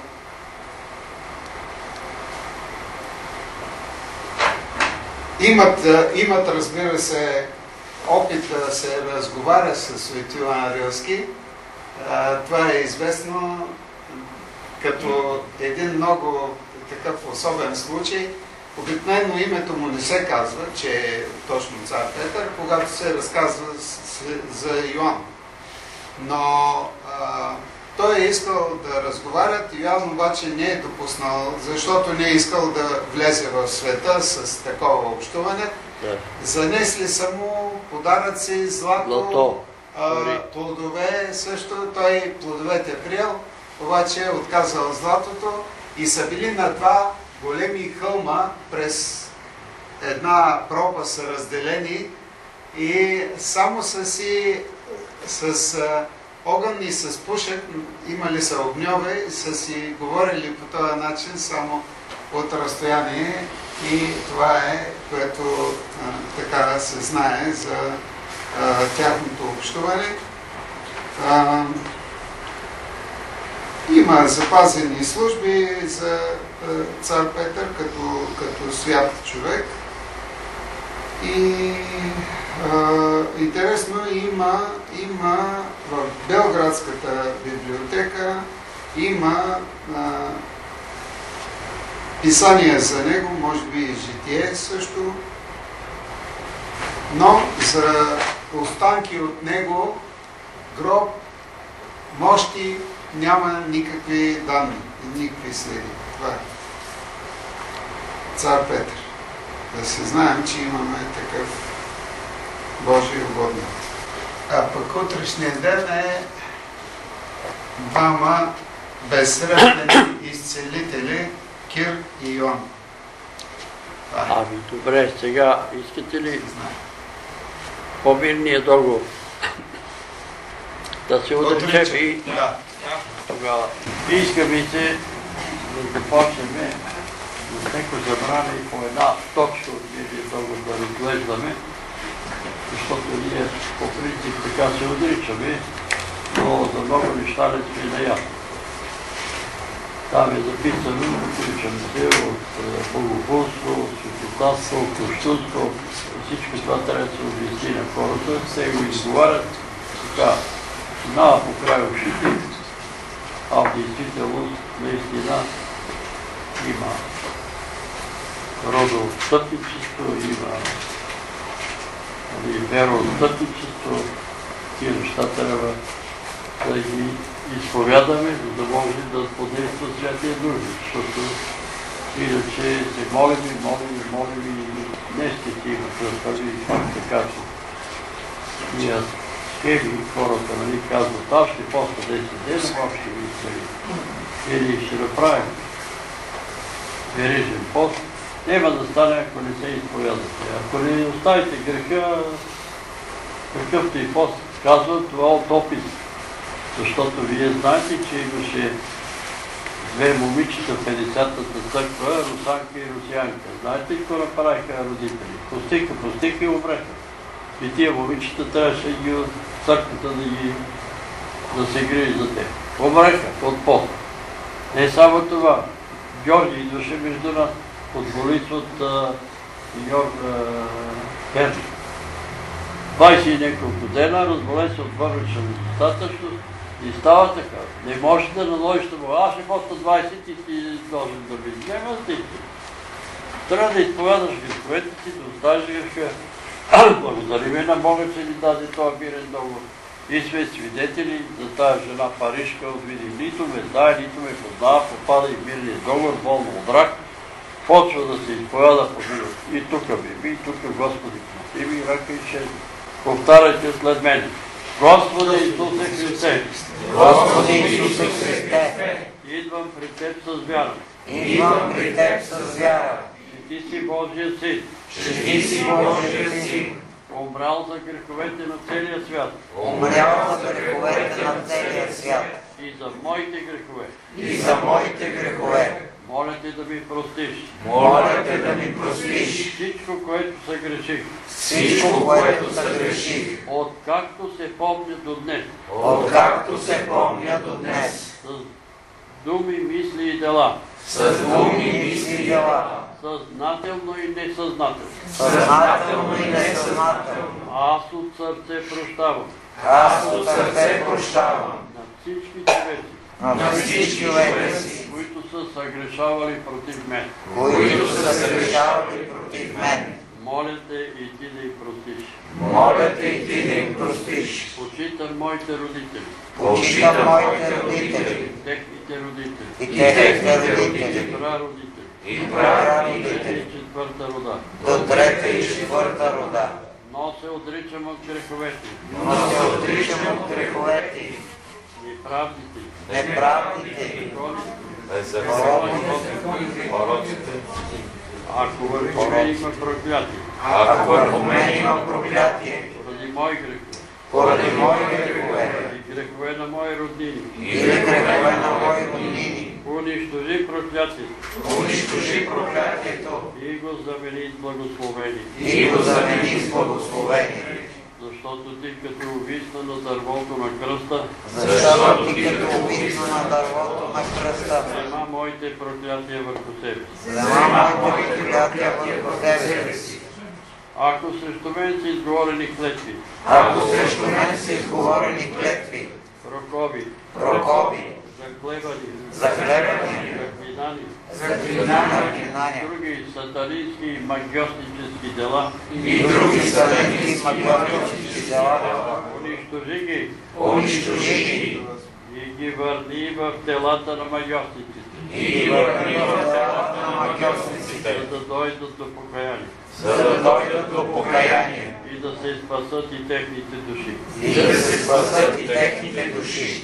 Имат, имат, разбира се, опит да се разговаря с Свети Йоан Рилски. Това е известно като един много такъв особен случай. Обикновено името му не се казва, че е точно цар Петър, когато се разказва за Йоан. Но а, той е искал да разговарят, Йоан обаче не е допуснал, защото не е искал да влезе в света с такова общуване. Да. Занесли са му подаръци, злато, Злато, а, плодове също. Той плодовете е приел, обаче е отказал златото и са били на два големи хълма, през една пропа са разделени и само са си с а, огън и с пушек, имали са огньове и са си говорили по този начин само от разстояние и това е, което а, така се знае за а, тяхното общуване. А, има запазени служби за а, цар Петър като, като свят човек. И а, интересно, има, има в Белградската библиотека има а, писание за него, може би и житие също, но за останки от него, гроб, мощи, няма никакви данни, никакви следи. Това е цар Петър. Да се знаем, че имаме такъв Божий угодник. А пък утрешния ден е двама безсрещни изцелители, Кир и Йоан. Ами добре, сега искате ли по-мирния договор да се отречем и Да. тогава искаме се да започнем с неко забране и по една точка от мирния договор да разглеждаме, защото ние по принцип така се отричаме, но за много неща не сме наясно. Там е записано, отричаме се от богохулство, от светотатство, от кощунство. Всичко това трябва да се обясни на хората. Те го изговарят така, нава по край ушите, а в действителност наистина има родоотстъпничество, има вероотстъпничество. Тия неща трябва да ги изповядаме, за да може да подейства Святия Дух, защото иначе се молим и молим и молим и не ще ти има пръстави и пак така, че ние схеми, хората нали казват, аз ще поста десет дена, аз ще ви изцели. Или ще направим верижен пост. Няма да стане, ако не се изповядате. Ако не оставите греха, какъвто и пост казва, това от опит. Защото вие знаете, че имаше две момичета в петдесетата църква, русанка и русянка. Знаете ли какво направиха родители? Постиха, постиха и умреха. И тия момичета трябваше ги от църквата да, ги, да се грижи за те. Умреха от пост. Не само това. Георги идваше между нас, футболист от Йорк Перни. двайсет и няколко дена, разболе се от бъбречна недостатъчност и става така. Не можеш да наложиш му, аз ще поста двайсет и ти должен да ми няма стихи. Трябва да изповядаш греховете си, да оставиш греха. Благодариме на Бога, че ни даде този мирен договор. И сме свидетели за тази жена Парижка от види. Нито ме знае, нито ме познава, попада и в мирния договор, болно от рак. Почва да се изповяда по мир. И тук ми, и тук Господи, и ми ръка и чест. Повтаряйте след мен. Господи Исусе Христе, Господи Исусе Христе, идвам при Теб с вяра, идвам при Теб с вяра, че Ти си Божия Син, че Ти си Божия Син, умрял за греховете на целия свят умрял за греховете на целия свят и за моите грехове. и за моите грехове. Моля Те да ми простиш Моля Те да ми простиш всичко, което съгреших, всичко, което съгреших, откакто се помня до днес, откакто се помня до днес, с думи, мисли и дела, с думи, мисли и дела, съзнателно и несъзнателно. съзнателно и несъзнателно. Аз от сърце прощавам Аз от сърце прощавам на всички човеци, на всички човеци, които са съгрешавали против мен. които са съгрешавали против мен. Моля те и ти да им простиш. Моля те и ти да им простиш. Почитам моите родители, Почитам моите родители техните родители, и техните родители прародители, И трета прародители и четвърта рода. до трета и четвърта рода. Но се отричам от греховете, Но се отричам от греховете, неправдите, неправдите, законите, Пороците. ако върху мен има проклятие, Ако върху мен има проклятие, поради мои грехове поради мои грехове и грехове на мои роднини, или грехове на мои роднини, унищожи проклятието унищожи проклятието и го замени с благословение. и го замени с благословение. Защото ти като увисна на дървото на кръста, Защото ти като увисна на дървото на кръста, взема моите проклятия върху себе си. взема моите проклятия върху себе си. Ако срещу мен са изговорени клетви, Ако срещу мен са изговорени клетви, прокоби, прокоби, заклевани, захлебвания, заклинани, заклинания други сатанински и магиоснически дела, и други съдени магиотически дела, унищожи ги унищожи ги и ги върни в телата на магиосниците, и ги върни в телата на магиотниците, за да дойдат до покаяние за да дойдат до покаяние и да се спасат и техните души. и да се спасат и техните души.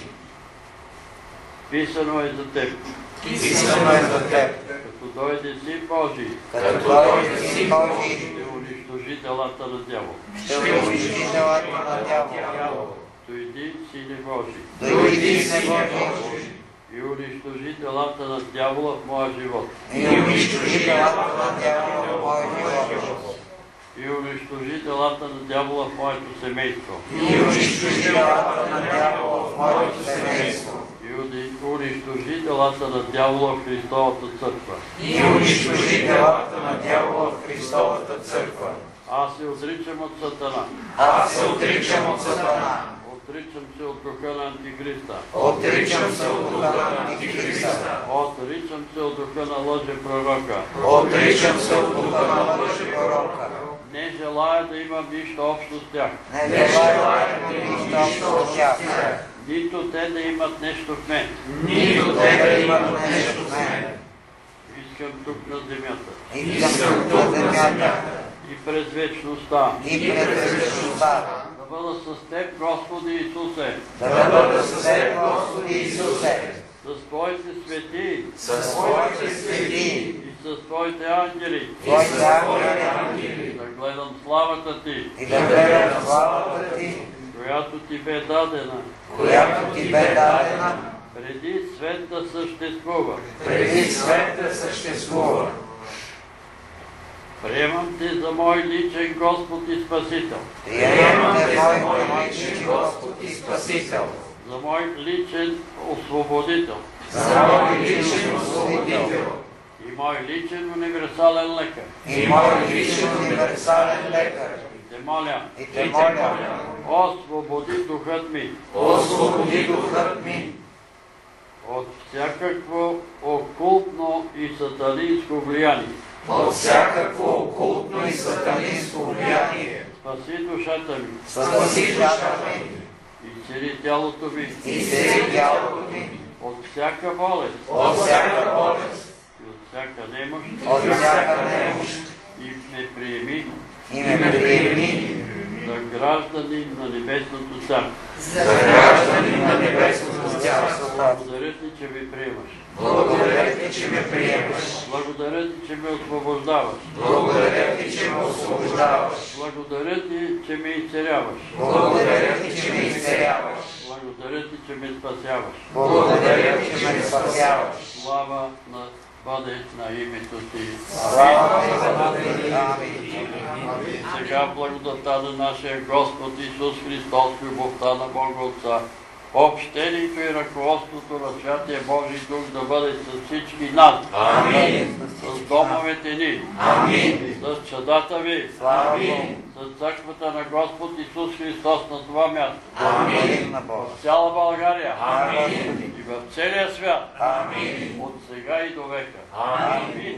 Писано е за теб, Писано е за теб, като дойде Син Божий, като дойде Син Божий, ще унищожи делата на дявола. ще унищожи делата на дявола. Дойди, Сине Божий, Дойди, Син Божий, и унищожи делата на дявола в моя живот. и унищожи делата на дявола в моя живот. И унищожи делата на дявола в моето семейство. И унищожи делата на дявола в моето семейство. И унищожи делата на дявола в Христовата църква. И унищожи делата на дявола в Христовата църква. Аз се отричам от Сатана. Аз се отричам от Сатана. Отричам се от духа на Антихриста. Отричам се от духа на Антихриста. Отричам се от духа на лъжен пророка. Отричам се от духа на лъжен пророка. Не желая да имам нищо общо с тях. Не желая да нищо общо с тях. Нито те да имат нещо в мен. Нито те да имат нещо в мен. Искам тук на земята Искам тук на земята и през вечността и пред вечността да бъда с Теб, Господи Исусе, да бъда с Теб, Господи Исусе, с Твоите свети с Твоите свети и с Твоите ангели, Твоите ангели да гледам славата Ти, и да гледам славата Ти, която Ти бе дадена която Ти бе дадена преди свет да съществува. преди свет да съществува. Приемам Те за мой личен Господ и Спасител, Приемам Те, мой личен Господ и Спасител, за мой личен освободител за мой личен освободител и мой личен универсален лекар. и мой личен универсален лекар. Те моля, И Те моля, освободи духът ми освободи духът ми от всякакво окултно и сатанинско влияние. от всякакво окултно и сатанинско влияние. Спаси душата ми Спаси душата ми и цели тялото ми и цели тялото ми от всяка болест от всяка болест, и от всяка немощ от всяка немощ и ме приеми и ме приеми за гражданин на Небесното царство. за гражданин на Небесното царство. Благодаря Ти, че ме приемаш. Благодаря Ти, че ме приемаш. Благодаря Ти, че ме освобождаваш. Благодаря Ти, че ме освобождаваш. Благодаря Ти, че ме изцеляваш. Благодаря Ти, че ме изцеляваш. Благодаря Ти, че ме спасяваш. Благодаря Ти, че ме спасяваш. Слава на бъде на името Ти. Слава Ти бъде. Амин. Сега благодата на нашия Господ Исус Христос, любовта на Бога Отца, общението и ръководството на Святия Божий Дух да бъде с всички нас. Амин. С домовете ни. Амин. С чадата ви. Слава Богу. С църквата на Господ Исус Христос на това място. Амин. На Бога. В цяла България. Амин. И в целия свят. Амин. От сега и до века. Амин. Амин.